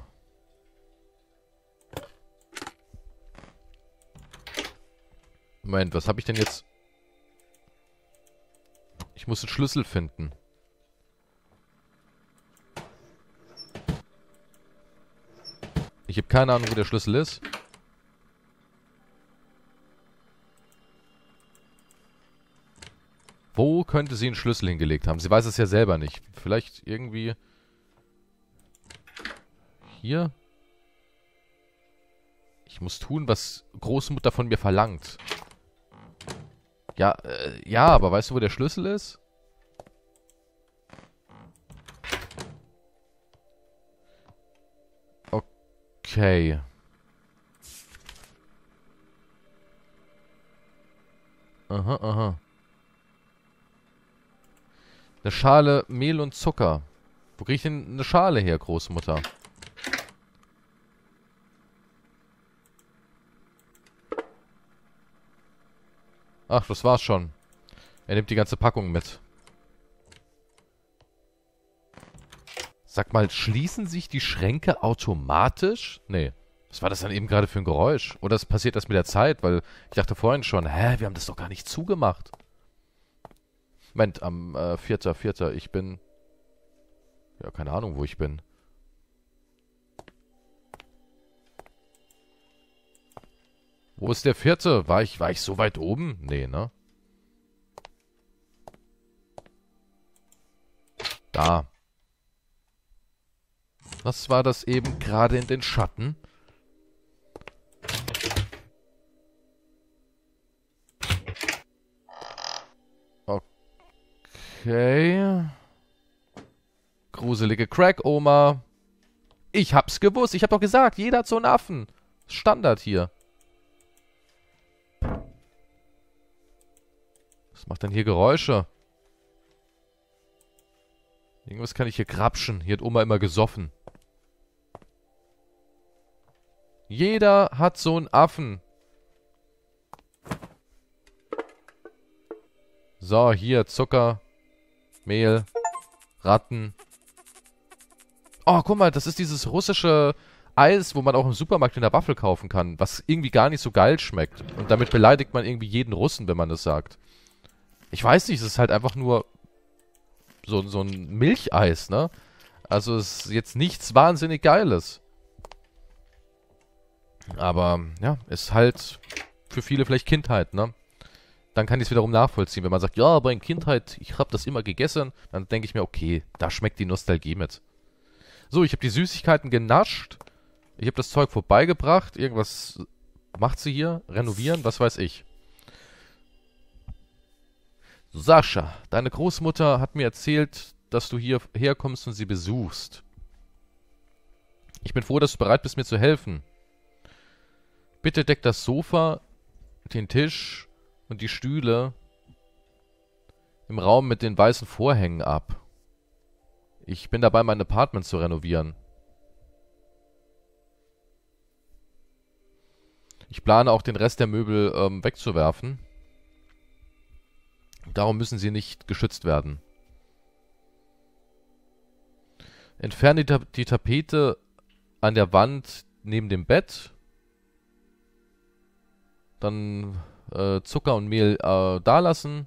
Moment, was habe ich denn jetzt? Ich muss den Schlüssel finden. Ich habe keine Ahnung, wo der Schlüssel ist. Wo könnte sie einen Schlüssel hingelegt haben? Sie weiß es ja selber nicht. Vielleicht irgendwie... Hier? Ich muss tun, was Großmutter von mir verlangt. Ja, äh, ja, aber weißt du, wo der Schlüssel ist? Okay. Aha, aha. Eine Schale Mehl und Zucker. Wo kriege ich denn eine Schale her, Großmutter? Ach, das war's schon. Er nimmt die ganze Packung mit. Sag mal, schließen sich die Schränke automatisch? Nee. Was war das dann eben gerade für ein Geräusch? Oder es passiert erst mit der Zeit, weil ich dachte vorhin schon, hä, wir haben das doch gar nicht zugemacht. Moment, am äh, vierter, vierter, ich bin... Ja, keine Ahnung, wo ich bin. Wo ist der vierte? War ich, war ich so weit oben? Nee, ne? Da. Was war das eben gerade in den Schatten? Okay. Gruselige Crack-Oma. Ich hab's gewusst. Ich hab doch gesagt, jeder hat so einen Affen. Standard hier. Was macht denn hier Geräusche? Irgendwas kann ich hier grapschen. Hier hat Oma immer gesoffen. Jeder hat so einen Affen. So, hier Zucker, Mehl, Ratten. Oh, guck mal, das ist dieses russische Eis, wo man auch im Supermarkt in der Waffel kaufen kann, was irgendwie gar nicht so geil schmeckt. Und damit beleidigt man irgendwie jeden Russen, wenn man das sagt. Ich weiß nicht, es ist halt einfach nur so, so ein Milcheis, ne? Also es ist jetzt nichts wahnsinnig Geiles. Aber, ja, ist halt für viele vielleicht Kindheit, ne? Dann kann ich es wiederum nachvollziehen. Wenn man sagt, ja, aber in Kindheit, ich habe das immer gegessen, dann denke ich mir, okay, da schmeckt die Nostalgie mit. So, ich habe die Süßigkeiten genascht. Ich habe das Zeug vorbeigebracht. Irgendwas macht sie hier? Renovieren? Was weiß ich. Sascha, deine Großmutter hat mir erzählt, dass du hierher kommst und sie besuchst. Ich bin froh, dass du bereit bist, mir zu helfen. Bitte deck das Sofa, den Tisch und die Stühle im Raum mit den weißen Vorhängen ab. Ich bin dabei, mein Apartment zu renovieren. Ich plane auch den Rest der Möbel ähm, wegzuwerfen. Darum müssen sie nicht geschützt werden. Entferne die, Ta die Tapete an der Wand neben dem Bett. Dann äh, Zucker und Mehl äh, da lassen.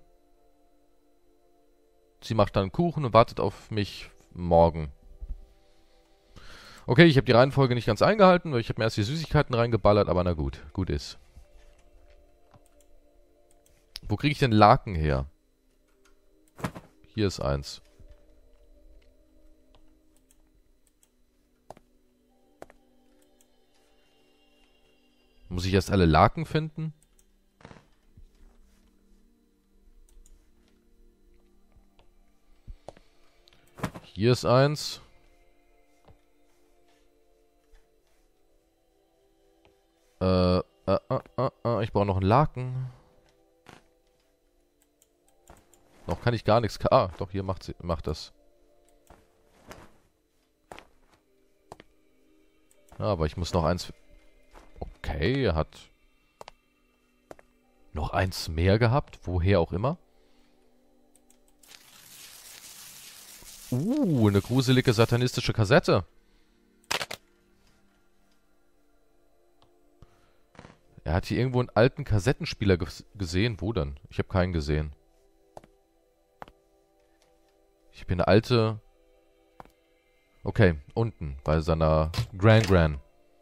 Sie macht dann Kuchen und wartet auf mich morgen. Okay, ich habe die Reihenfolge nicht ganz eingehalten, weil ich habe mir erst die Süßigkeiten reingeballert, aber na gut, gut ist. Wo kriege ich denn Laken her? Hier ist eins. Muss ich erst alle Laken finden? Hier ist eins. Äh, äh, äh, äh, äh, ich brauche noch einen Laken. Noch kann ich gar nichts. Ah, doch, hier macht sie, macht das. Ja, aber ich muss noch eins. Okay, er hat noch eins mehr gehabt, woher auch immer. Uh, eine gruselige satanistische Kassette. Er hat hier irgendwo einen alten Kassettenspieler gesehen. Wo denn? Ich habe keinen gesehen. Ich habe hier eine alte... Okay, unten, bei seiner Gran Gran.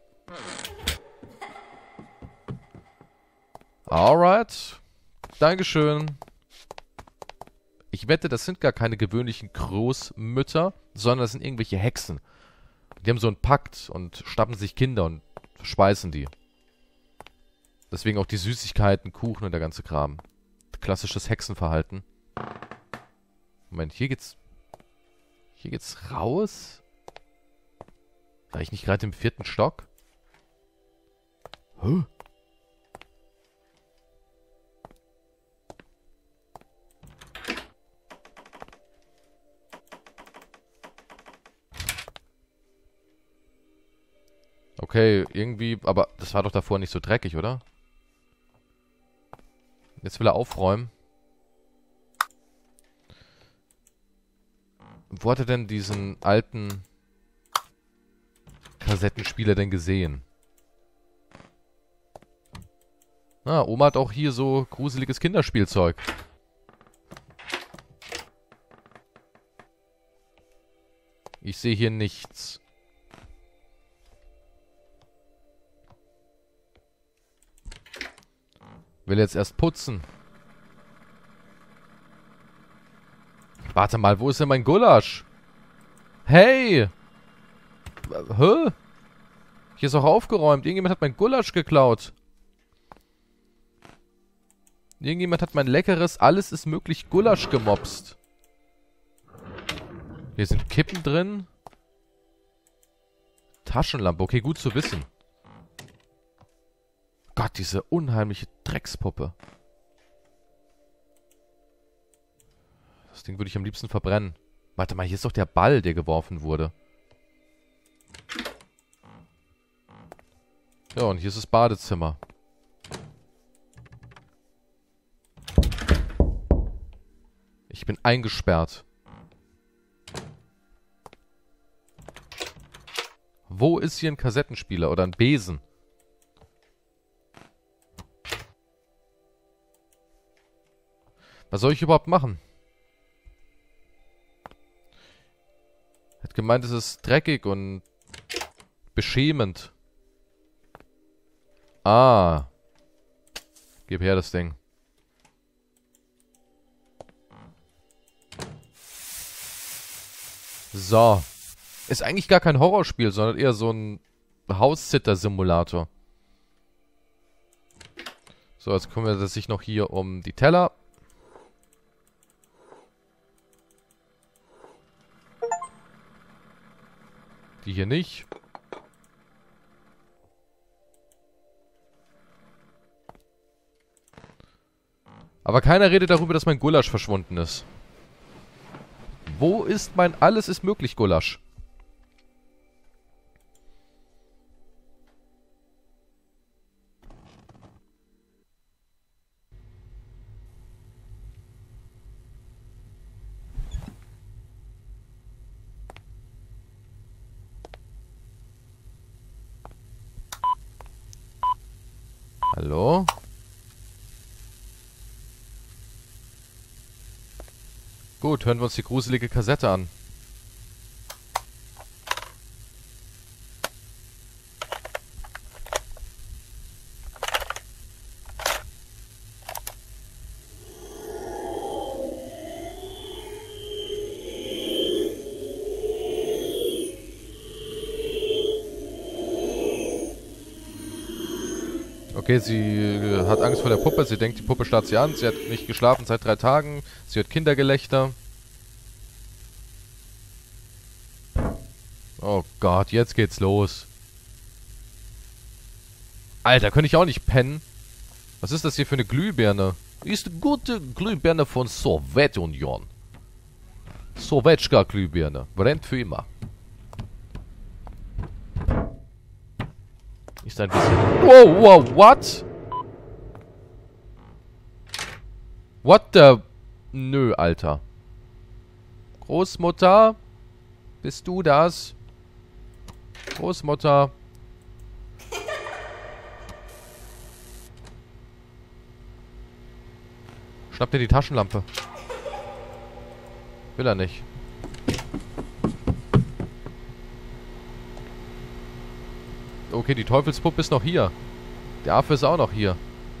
Alright. Dankeschön. Ich wette, das sind gar keine gewöhnlichen Großmütter, sondern das sind irgendwelche Hexen. Die haben so einen Pakt und schnappen sich Kinder und verspeisen die. Deswegen auch die Süßigkeiten, Kuchen und der ganze Kram. Klassisches Hexenverhalten. Moment, hier geht's... Hier geht's raus? War ich nicht gerade im vierten Stock? Hä? Okay, irgendwie... Aber das war doch davor nicht so dreckig, oder? Jetzt will er aufräumen. Wo hat er denn diesen alten Kassettenspieler denn gesehen? Ah, Oma hat auch hier so gruseliges Kinderspielzeug. Ich sehe hier nichts. Will jetzt erst putzen. Warte mal, wo ist denn mein Gulasch? Hey! Hä? Hier ist auch aufgeräumt. Irgendjemand hat mein Gulasch geklaut. Irgendjemand hat mein leckeres, alles ist möglich Gulasch gemopst. Hier sind Kippen drin. Taschenlampe. Okay, gut zu wissen. Gott, diese unheimliche Dreckspuppe. Das Ding würde ich am liebsten verbrennen. Warte mal, hier ist doch der Ball, der geworfen wurde. Ja, und hier ist das Badezimmer. Ich bin eingesperrt. Wo ist hier ein Kassettenspieler oder ein Besen? Was soll ich überhaupt machen? Hat gemeint, es ist dreckig und beschämend. Ah. Gib her das Ding. So. Ist eigentlich gar kein Horrorspiel, sondern eher so ein House-Sitter-Simulator. So, jetzt kümmert er sich noch hier um die Teller. Die hier nicht. Aber keiner redet darüber, dass mein Gulasch verschwunden ist. Wo ist mein Alles ist möglich Gulasch? Hallo? Gut, hören wir uns die gruselige Kassette an. Okay, sie hat Angst vor der Puppe. Sie denkt, die Puppe starrt sie an. Sie hat nicht geschlafen seit drei Tagen. Sie hört Kindergelächter. Oh Gott, jetzt geht's los. Alter, könnte ich auch nicht pennen? Was ist das hier für eine Glühbirne? Ist eine gute Glühbirne von Sowjetunion. Sowjetschka-Glühbirne. Brennt für immer. Ist ein bisschen... Wow, wow, what? What the... Nö, Alter. Großmutter? Bist du das? Großmutter. Schnapp dir die Taschenlampe. Will er nicht. Okay, die Teufelspuppe ist noch hier. Der Affe ist auch noch hier.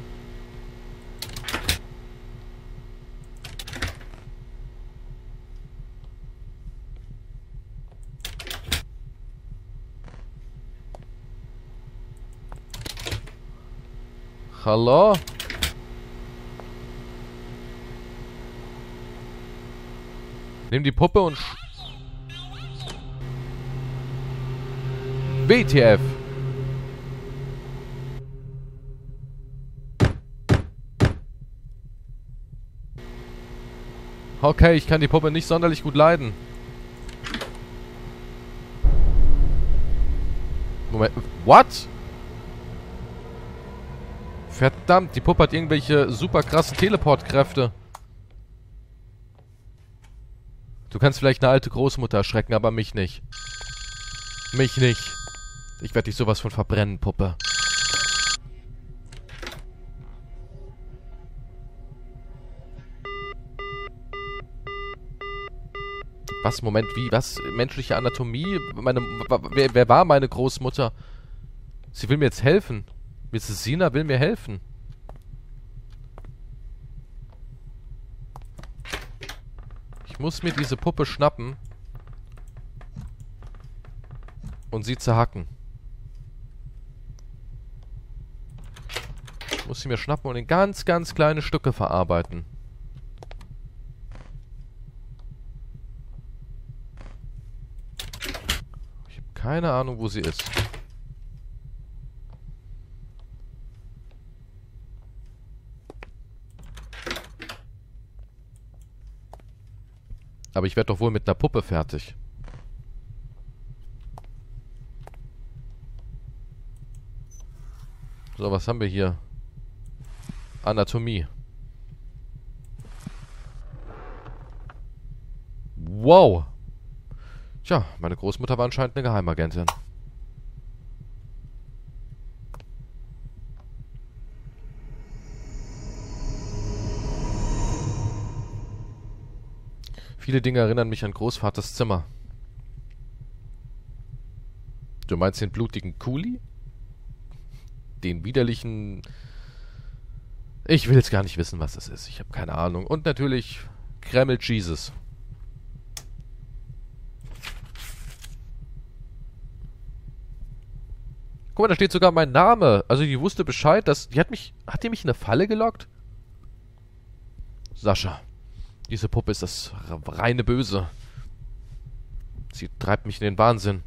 Hallo? Nimm die Puppe und... Sch W T F! Okay, ich kann die Puppe nicht sonderlich gut leiden. Moment, what? Verdammt, die Puppe hat irgendwelche super krassen Teleportkräfte. Du kannst vielleicht eine alte Großmutter erschrecken, aber mich nicht. Mich nicht. Ich werde dich sowas von verbrennen, Puppe. Was? Moment, wie? Was? Menschliche Anatomie? Meine, wer, wer war meine Großmutter? Sie will mir jetzt helfen. Misses Sina will mir helfen. Ich muss mir diese Puppe schnappen. Und sie zerhacken. Ich muss sie mir schnappen und in ganz, ganz kleine Stücke verarbeiten. Ich habe keine Ahnung, wo sie ist. Aber ich werde doch wohl mit einer Puppe fertig. So, was haben wir hier? Anatomie. Wow. Tja, meine Großmutter war anscheinend eine Geheimagentin. Viele Dinge erinnern mich an Großvaters Zimmer. Du meinst den blutigen Kuli? Den widerlichen... Ich will jetzt gar nicht wissen, was das ist. Ich habe keine Ahnung. Und natürlich Kreml Jesus. Guck mal, da steht sogar mein Name. Also die wusste Bescheid, dass... Die hat mich... Hat die mich in eine Falle gelockt? Sascha. Diese Puppe ist das reine Böse. Sie treibt mich in den Wahnsinn.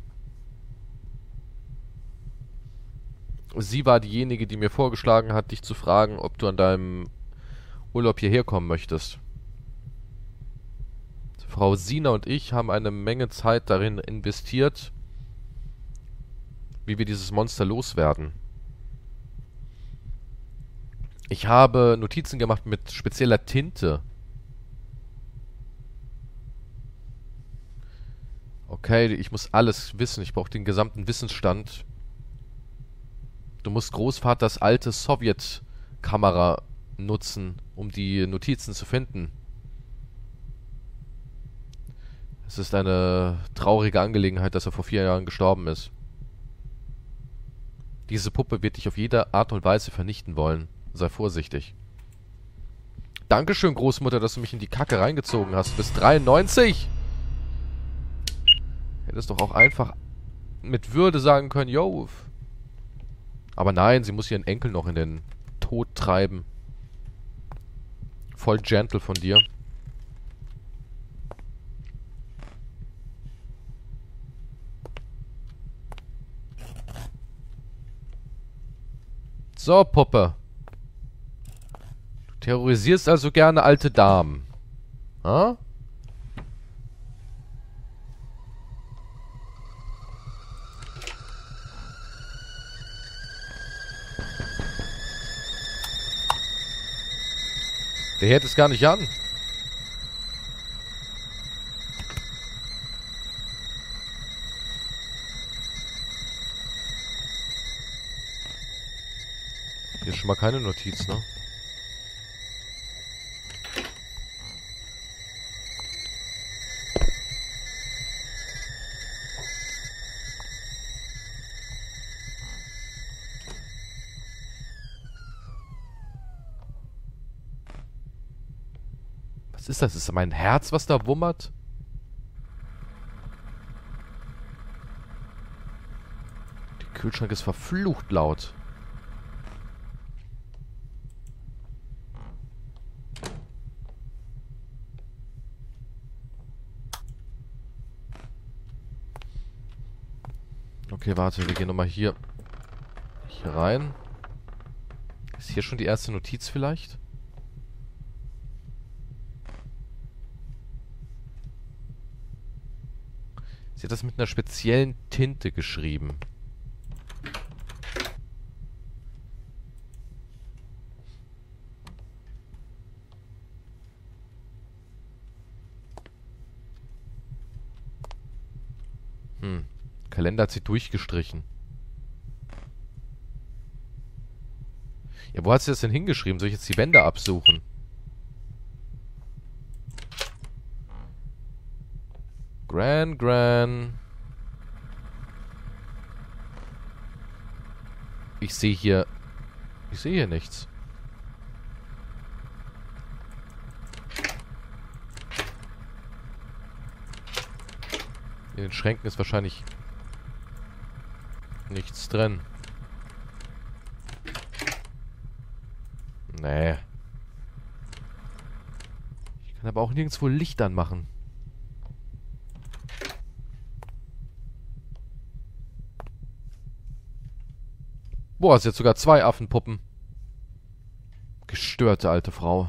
Sie war diejenige, die mir vorgeschlagen hat, dich zu fragen, ob du an deinem Urlaub hierher kommen möchtest. Frau Sina und ich haben eine Menge Zeit darin investiert, wie wir dieses Monster loswerden. Ich habe Notizen gemacht mit spezieller Tinte. Okay, ich muss alles wissen. Ich brauche den gesamten Wissensstand. Du musst Großvaters alte Sowjetkamera nutzen, um die Notizen zu finden. Es ist eine traurige Angelegenheit, dass er vor vier Jahren gestorben ist. Diese Puppe wird dich auf jede Art und Weise vernichten wollen. Sei vorsichtig. Dankeschön, Großmutter, dass du mich in die Kacke reingezogen hast. Du bist dreiundneunzig! Hättest doch auch einfach mit Würde sagen können, yo. Aber nein, sie muss ihren Enkel noch in den Tod treiben. Voll gentle von dir. So, Puppe. Du terrorisierst also gerne alte Damen. Ha? Der hält es gar nicht an. Hier ist schon mal keine Notiz, ne? Was ist das? Ist das mein Herz, was da wummert? Der Kühlschrank ist verflucht laut. Okay, warte, wir gehen nochmal hier, hier rein. Ist hier schon die erste Notiz vielleicht? Sie hat das mit einer speziellen Tinte geschrieben. Hm. Kalender hat sie durchgestrichen. Ja, wo hat sie das denn hingeschrieben? Soll ich jetzt die Wände absuchen? Gran, Gran. Ich sehe hier... Ich sehe hier nichts. In den Schränken ist wahrscheinlich nichts drin. Nee. Ich kann aber auch nirgendwo Licht anmachen. Boah, sie hat sogar zwei Affenpuppen. Gestörte alte Frau.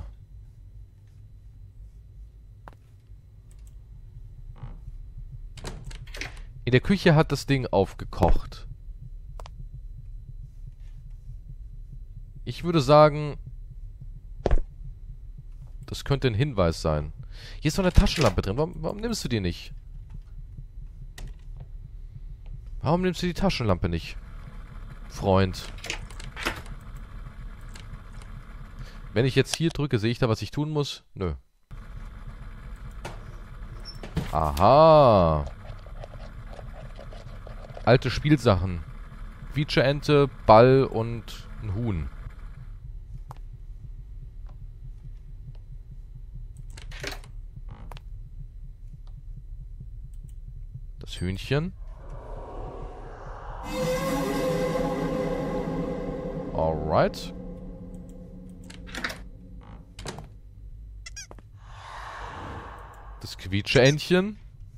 In der Küche hat das Ding aufgekocht. Ich würde sagen, das könnte ein Hinweis sein. Hier ist noch eine Taschenlampe drin. Warum, warum nimmst du die nicht? Warum nimmst du die Taschenlampe nicht? Freund. Wenn ich jetzt hier drücke, sehe ich da, was ich tun muss? Nö. Aha. Alte Spielsachen. Quietscheente, Ball und ein Huhn. Das Hühnchen. Alright. Das Quietscheentchen.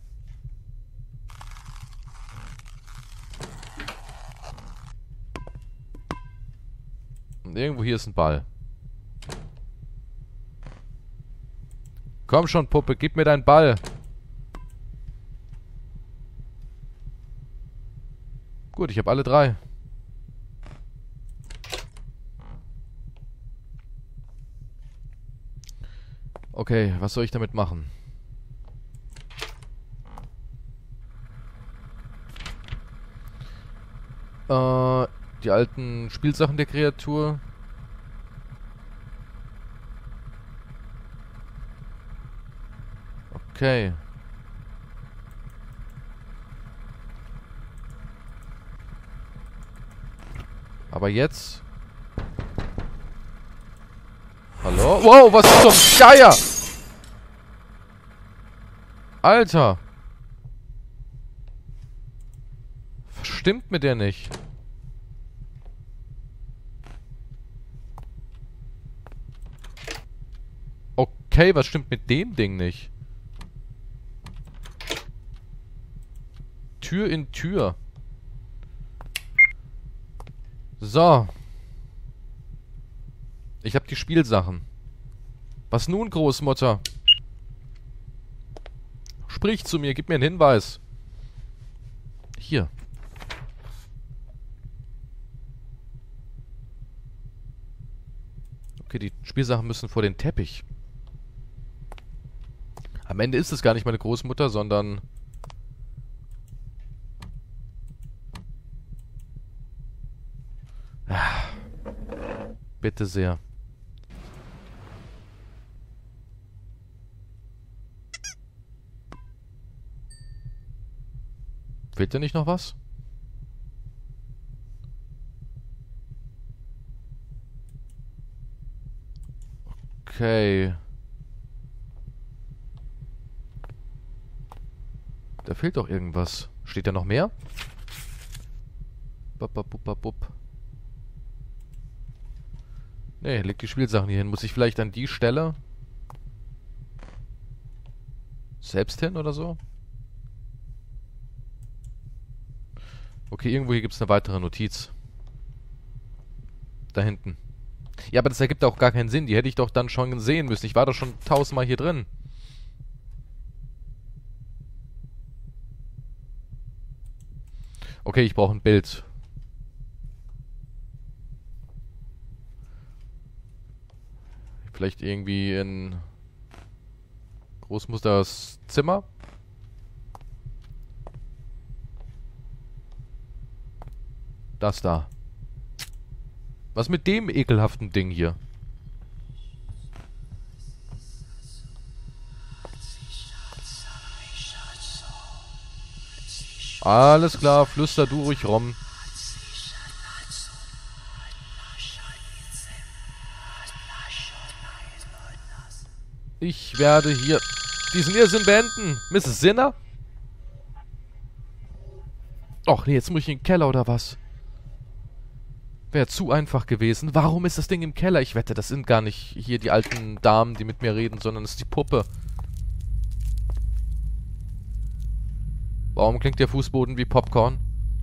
Und irgendwo hier ist ein Ball. Komm schon, Puppe, gib mir deinen Ball. Gut, ich habe alle drei. Okay, was soll ich damit machen? Äh, die alten Spielsachen der Kreatur. Okay. Aber jetzt... Hallo? Wow, was zum Geier? Alter. Was stimmt mit der nicht? Okay, was stimmt mit dem Ding nicht? Tür in Tür. So. Ich habe die Spielsachen. Was nun, Großmutter? Sprich zu mir, gib mir einen Hinweis. Hier. Okay, die Spielsachen müssen vor den Teppich. Am Ende ist es gar nicht meine Großmutter, sondern... Ah, bitte sehr. Fehlt dir nicht noch was? Okay. Da fehlt doch irgendwas. Steht da noch mehr? Bap, nee, leg die Spielsachen hier hin. Muss ich vielleicht an die Stelle selbst hin oder so? Okay, irgendwo hier gibt es eine weitere Notiz. Da hinten. Ja, aber das ergibt auch gar keinen Sinn. Die hätte ich doch dann schon sehen müssen. Ich war doch schon tausendmal hier drin. Okay, ich brauche ein Bild. Vielleicht irgendwie in Großmusters Zimmer? Das da. Was mit dem ekelhaften Ding hier? Alles klar, flüster du ruhig rum. Ich werde hier diesen Irrsinn beenden. Misses Sinner? Och nee, jetzt muss ich in den Keller oder was? Wäre zu einfach gewesen. Warum ist das Ding im Keller? Ich wette, das sind gar nicht hier die alten Damen, die mit mir reden, sondern es ist die Puppe. Warum klingt der Fußboden wie Popcorn?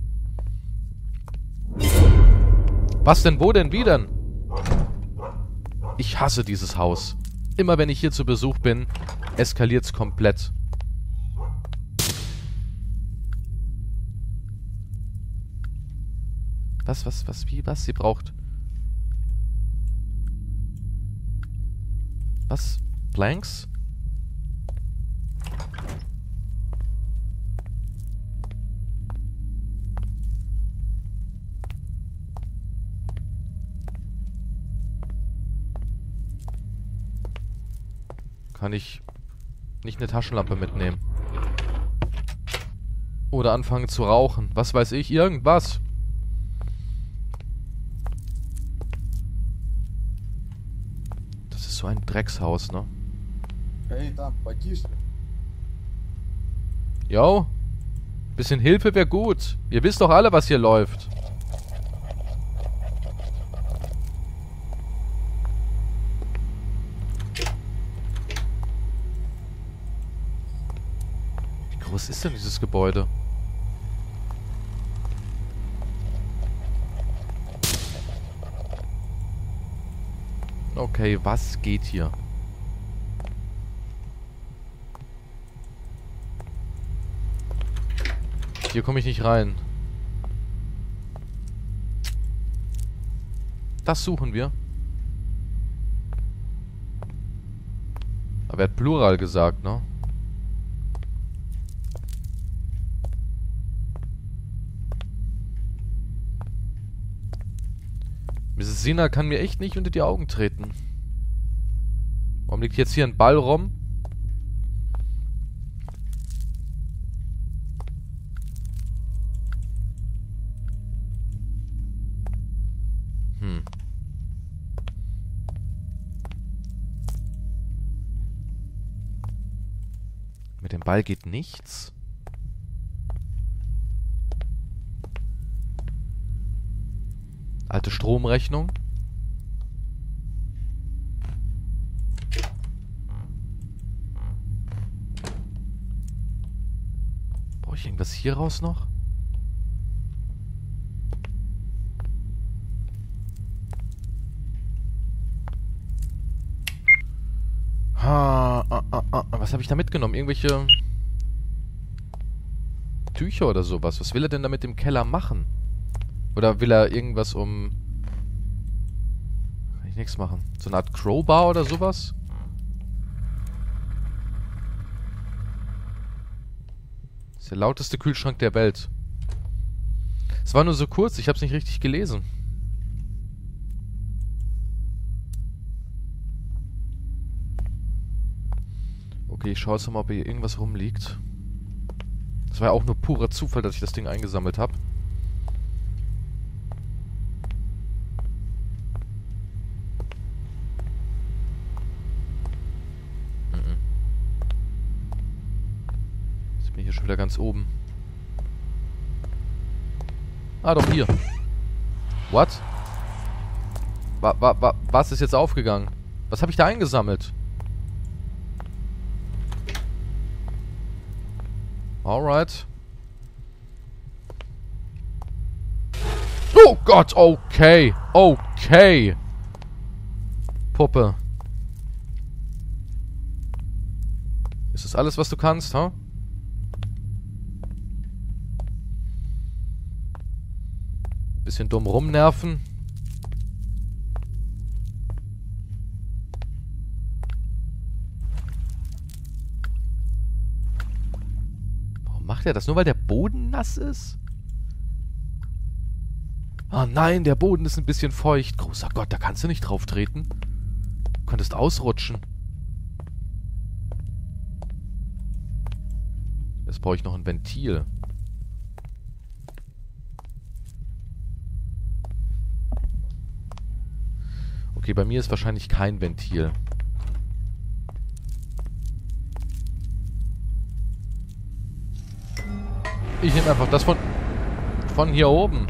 Was denn? Wo denn? Wie denn? Ich hasse dieses Haus. Immer wenn ich hier zu Besuch bin, eskaliert's komplett. Was, was, was, wie, was? Sie braucht... Was? Planks? Kann ich nicht eine Taschenlampe mitnehmen? Oder anfangen zu rauchen? Was weiß ich? Irgendwas. Das ist so ein Dreckshaus, ne? Эй, там, потише. Jo? Bisschen Hilfe wäre gut. Ihr wisst doch alle, was hier läuft. Wie groß ist denn dieses Gebäude? Okay, was geht hier? Hier komme ich nicht rein. Das suchen wir. Aber er hat Plural gesagt, ne? Misses Sina kann mir echt nicht unter die Augen treten. Warum liegt jetzt hier ein Ball rum? Hm. Mit dem Ball geht nichts. Alte Stromrechnung. Brauche ich irgendwas hier raus noch? Ha, ah, ah, ah. Was habe ich da mitgenommen? Irgendwelche Tücher oder sowas. Was will er denn da mit dem Keller machen? Oder will er irgendwas um... Kann ich nichts machen. So eine Art Crowbar oder sowas? Das ist der lauteste Kühlschrank der Welt. Es war nur so kurz, ich habe es nicht richtig gelesen. Okay, ich schaue jetzt mal, ob hier irgendwas rumliegt. Das war ja auch nur purer Zufall, dass ich das Ding eingesammelt habe. Hier schon wieder ganz oben. Ah, doch hier. What? Wa, wa, wa, was ist jetzt aufgegangen? Was habe ich da eingesammelt? Alright. Oh Gott, okay. Okay. Puppe. Ist das alles, was du kannst, ha? Huh? Bisschen dumm rumnerven. Warum macht er das? Nur weil der Boden nass ist? Ah nein, der Boden ist ein bisschen feucht. Großer Gott, da kannst du nicht drauf treten. Du könntest ausrutschen. Jetzt brauche ich noch ein Ventil. Okay, bei mir ist wahrscheinlich kein Ventil. Ich nehme einfach das von von hier oben.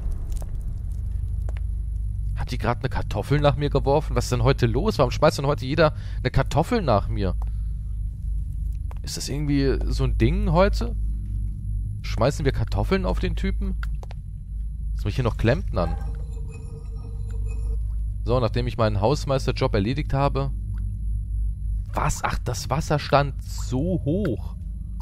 Hat die gerade eine Kartoffel nach mir geworfen? Was ist denn heute los? Warum schmeißt denn heute jeder eine Kartoffel nach mir? Ist das irgendwie so ein Ding heute? Schmeißen wir Kartoffeln auf den Typen? Jetzt muss ich hier noch Klempnern. So, nachdem ich meinen Hausmeisterjob erledigt habe. Was? Ach, das Wasser stand so hoch.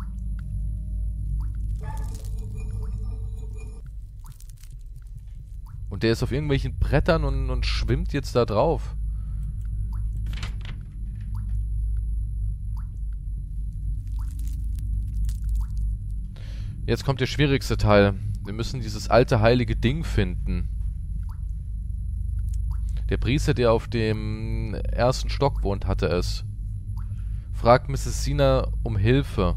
Und der ist auf irgendwelchen Brettern und, und schwimmt jetzt da drauf. Jetzt kommt der schwierigste Teil. Wir müssen dieses alte heilige Ding finden. Der Priester, der auf dem ersten Stock wohnt, hatte es. Fragt Misses Sina um Hilfe.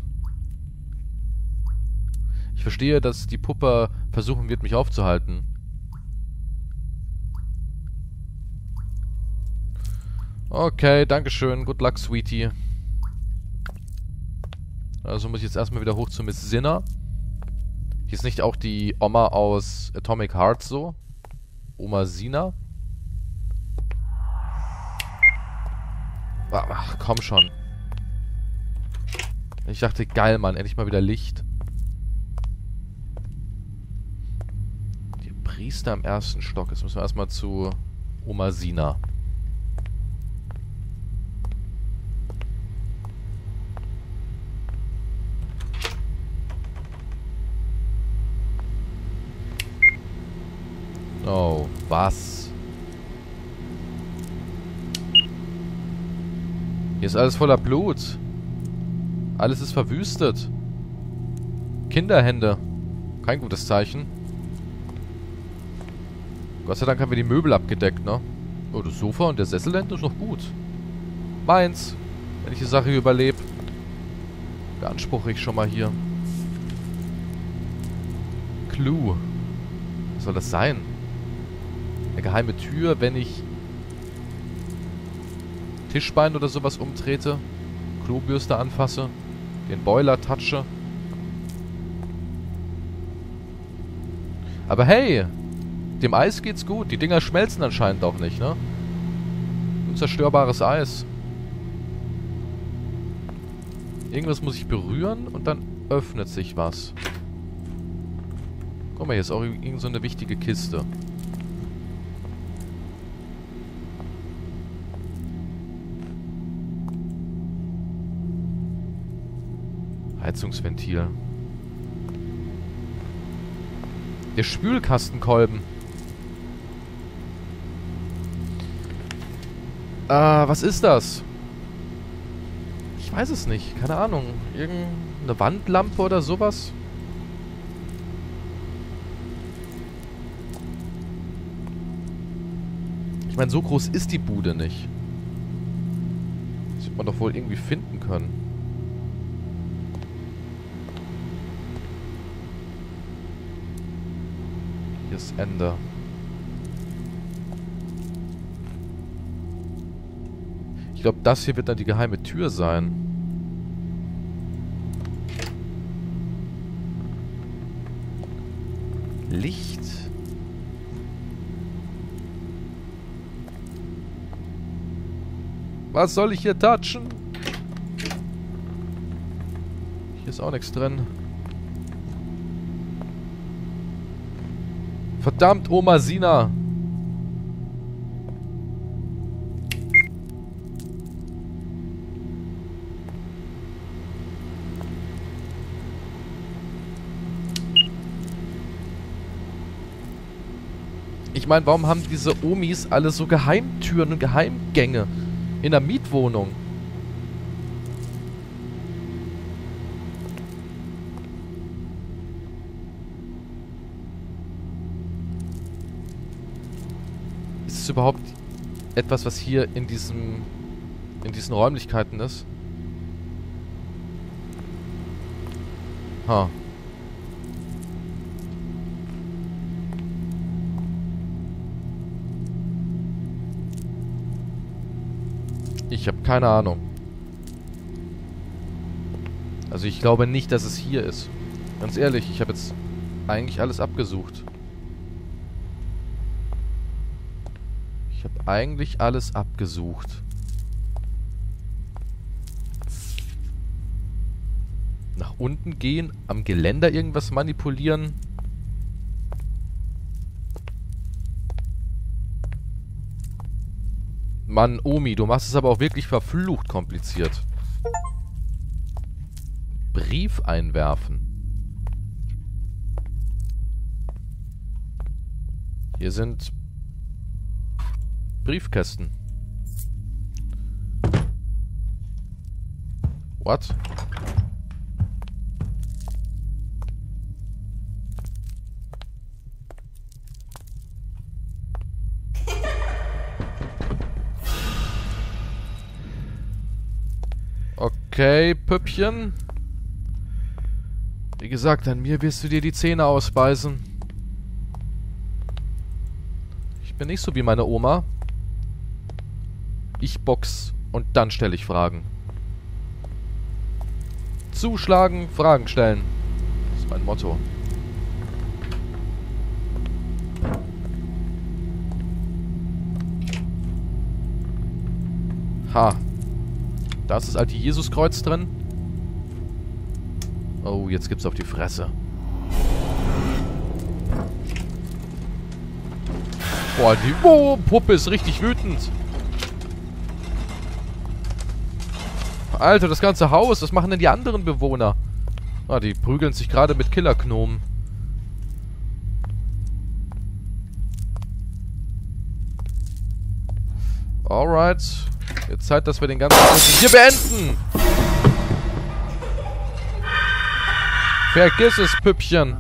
Ich verstehe, dass die Puppe versuchen wird, mich aufzuhalten. Okay, dankeschön. Good luck, Sweetie. Also muss ich jetzt erstmal wieder hoch zu Miss Sina. Hier ist nicht auch die Oma aus Atomic Heart so? Oma Sina? Ach, komm schon. Ich dachte, geil, Mann. Endlich mal wieder Licht. Der Priester am ersten Stock. Jetzt müssen wir erstmal zu Oma Sina. Oh, was? Hier ist alles voller Blut. Alles ist verwüstet. Kinderhände. Kein gutes Zeichen. Gott sei Dank haben wir die Möbel abgedeckt, ne? Oh, das Sofa und der Sessel ist noch gut. Meins. Wenn ich die Sache überlebe. Beanspruche ich schon mal hier. Clue. Was soll das sein? Eine geheime Tür, wenn ich Tischbein oder sowas umtrete, Klobürste anfasse, den Boiler touche. Aber hey, dem Eis geht's gut. Die Dinger schmelzen anscheinend auch nicht, ne? Unzerstörbares Eis. Irgendwas muss ich berühren und dann öffnet sich was. Guck mal, hier ist auch irgend so eine wichtige Kiste. Heizungsventil. Der Spülkastenkolben. Ah, was ist das? Ich weiß es nicht. Keine Ahnung. Irgendeine Wandlampe oder sowas? Ich meine, so groß ist die Bude nicht. Das wird man doch wohl irgendwie finden können. Hier ist Ende. Ich glaube, das hier wird dann die geheime Tür sein. Licht. Was soll ich hier touchen? Hier ist auch nichts drin. Verdammt, Oma Sina. Ich meine, warum haben diese Omis alle so Geheimtüren und Geheimgänge in der Mietwohnung? Ist es überhaupt etwas, was hier in diesem in diesen Räumlichkeiten ist? Ha. Ich habe keine Ahnung. Also ich glaube nicht, dass es hier ist. Ganz ehrlich, ich habe jetzt eigentlich alles abgesucht. Ich habe eigentlich alles abgesucht. Nach unten gehen, am Geländer irgendwas manipulieren. Mann, Omi, du machst es aber auch wirklich verflucht kompliziert. Brief einwerfen. Hier sind Briefkästen. What? Okay, Püppchen. Wie gesagt, an mir wirst du dir die Zähne ausbeißen. Ich bin nicht so wie meine Oma. Ich box und dann stelle ich Fragen. Zuschlagen, Fragen stellen. Das ist mein Motto. Ha. Da ist das alte Jesuskreuz drin. Oh, jetzt gibt's auf die Fresse. Boah, die oh, Puppe ist richtig wütend. Alter, das ganze Haus, was machen denn die anderen Bewohner? Ah, die prügeln sich gerade mit Killergnomen. Alright. Jetzt Zeit, dass wir den ganzen hier beenden. Vergiss es, Püppchen.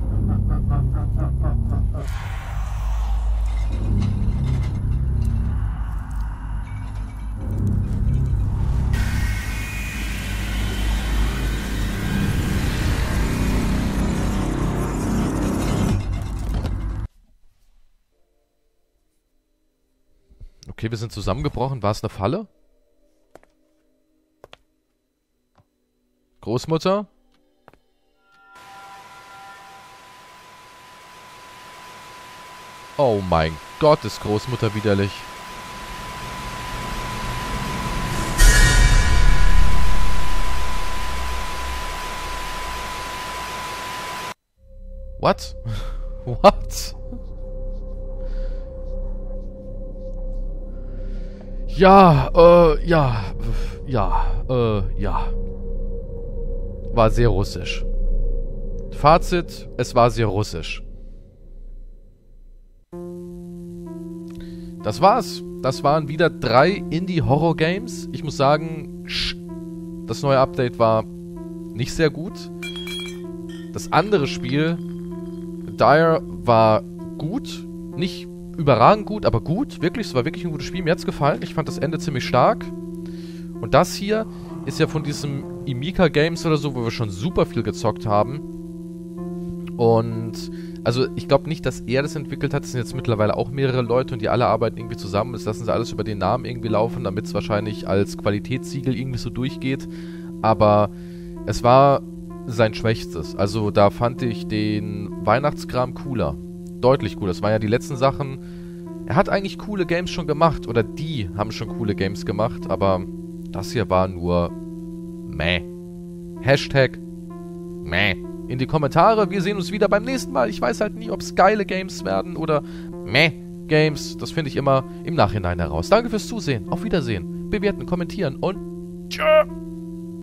Okay, wir sind zusammengebrochen. War es eine Falle? Großmutter? Oh mein Gott, ist Großmutter widerlich. What? What? Ja, äh, ja, ja, äh, ja. War sehr russisch. Fazit, es war sehr russisch. Das war's. Das waren wieder drei Indie-Horror-Games. Ich muss sagen, das neue Update war nicht sehr gut. Das andere Spiel, Dire, war gut. Nicht überragend gut, aber gut. Wirklich, es war wirklich ein gutes Spiel. Mir hat's gefallen. Ich fand das Ende ziemlich stark. Und das hier ist ja von diesem Imika Games oder so, wo wir schon super viel gezockt haben. Und also ich glaube nicht, dass er das entwickelt hat. Es sind jetzt mittlerweile auch mehrere Leute und die alle arbeiten irgendwie zusammen. Das lassen sie alles über den Namen irgendwie laufen, damit es wahrscheinlich als Qualitätssiegel irgendwie so durchgeht. Aber es war sein Schwächstes. Also da fand ich den Weihnachtskram cooler. Deutlich cooler. Das waren ja die letzten Sachen. Er hat eigentlich coole Games schon gemacht. Oder die haben schon coole Games gemacht. Aber das hier war nur meh. Hashtag meh. In die Kommentare. Wir sehen uns wieder beim nächsten Mal. Ich weiß halt nie, ob es geile Games werden oder meh Games. Das finde ich immer im Nachhinein heraus. Danke fürs Zusehen. Auf Wiedersehen. Bewerten, kommentieren und tschö.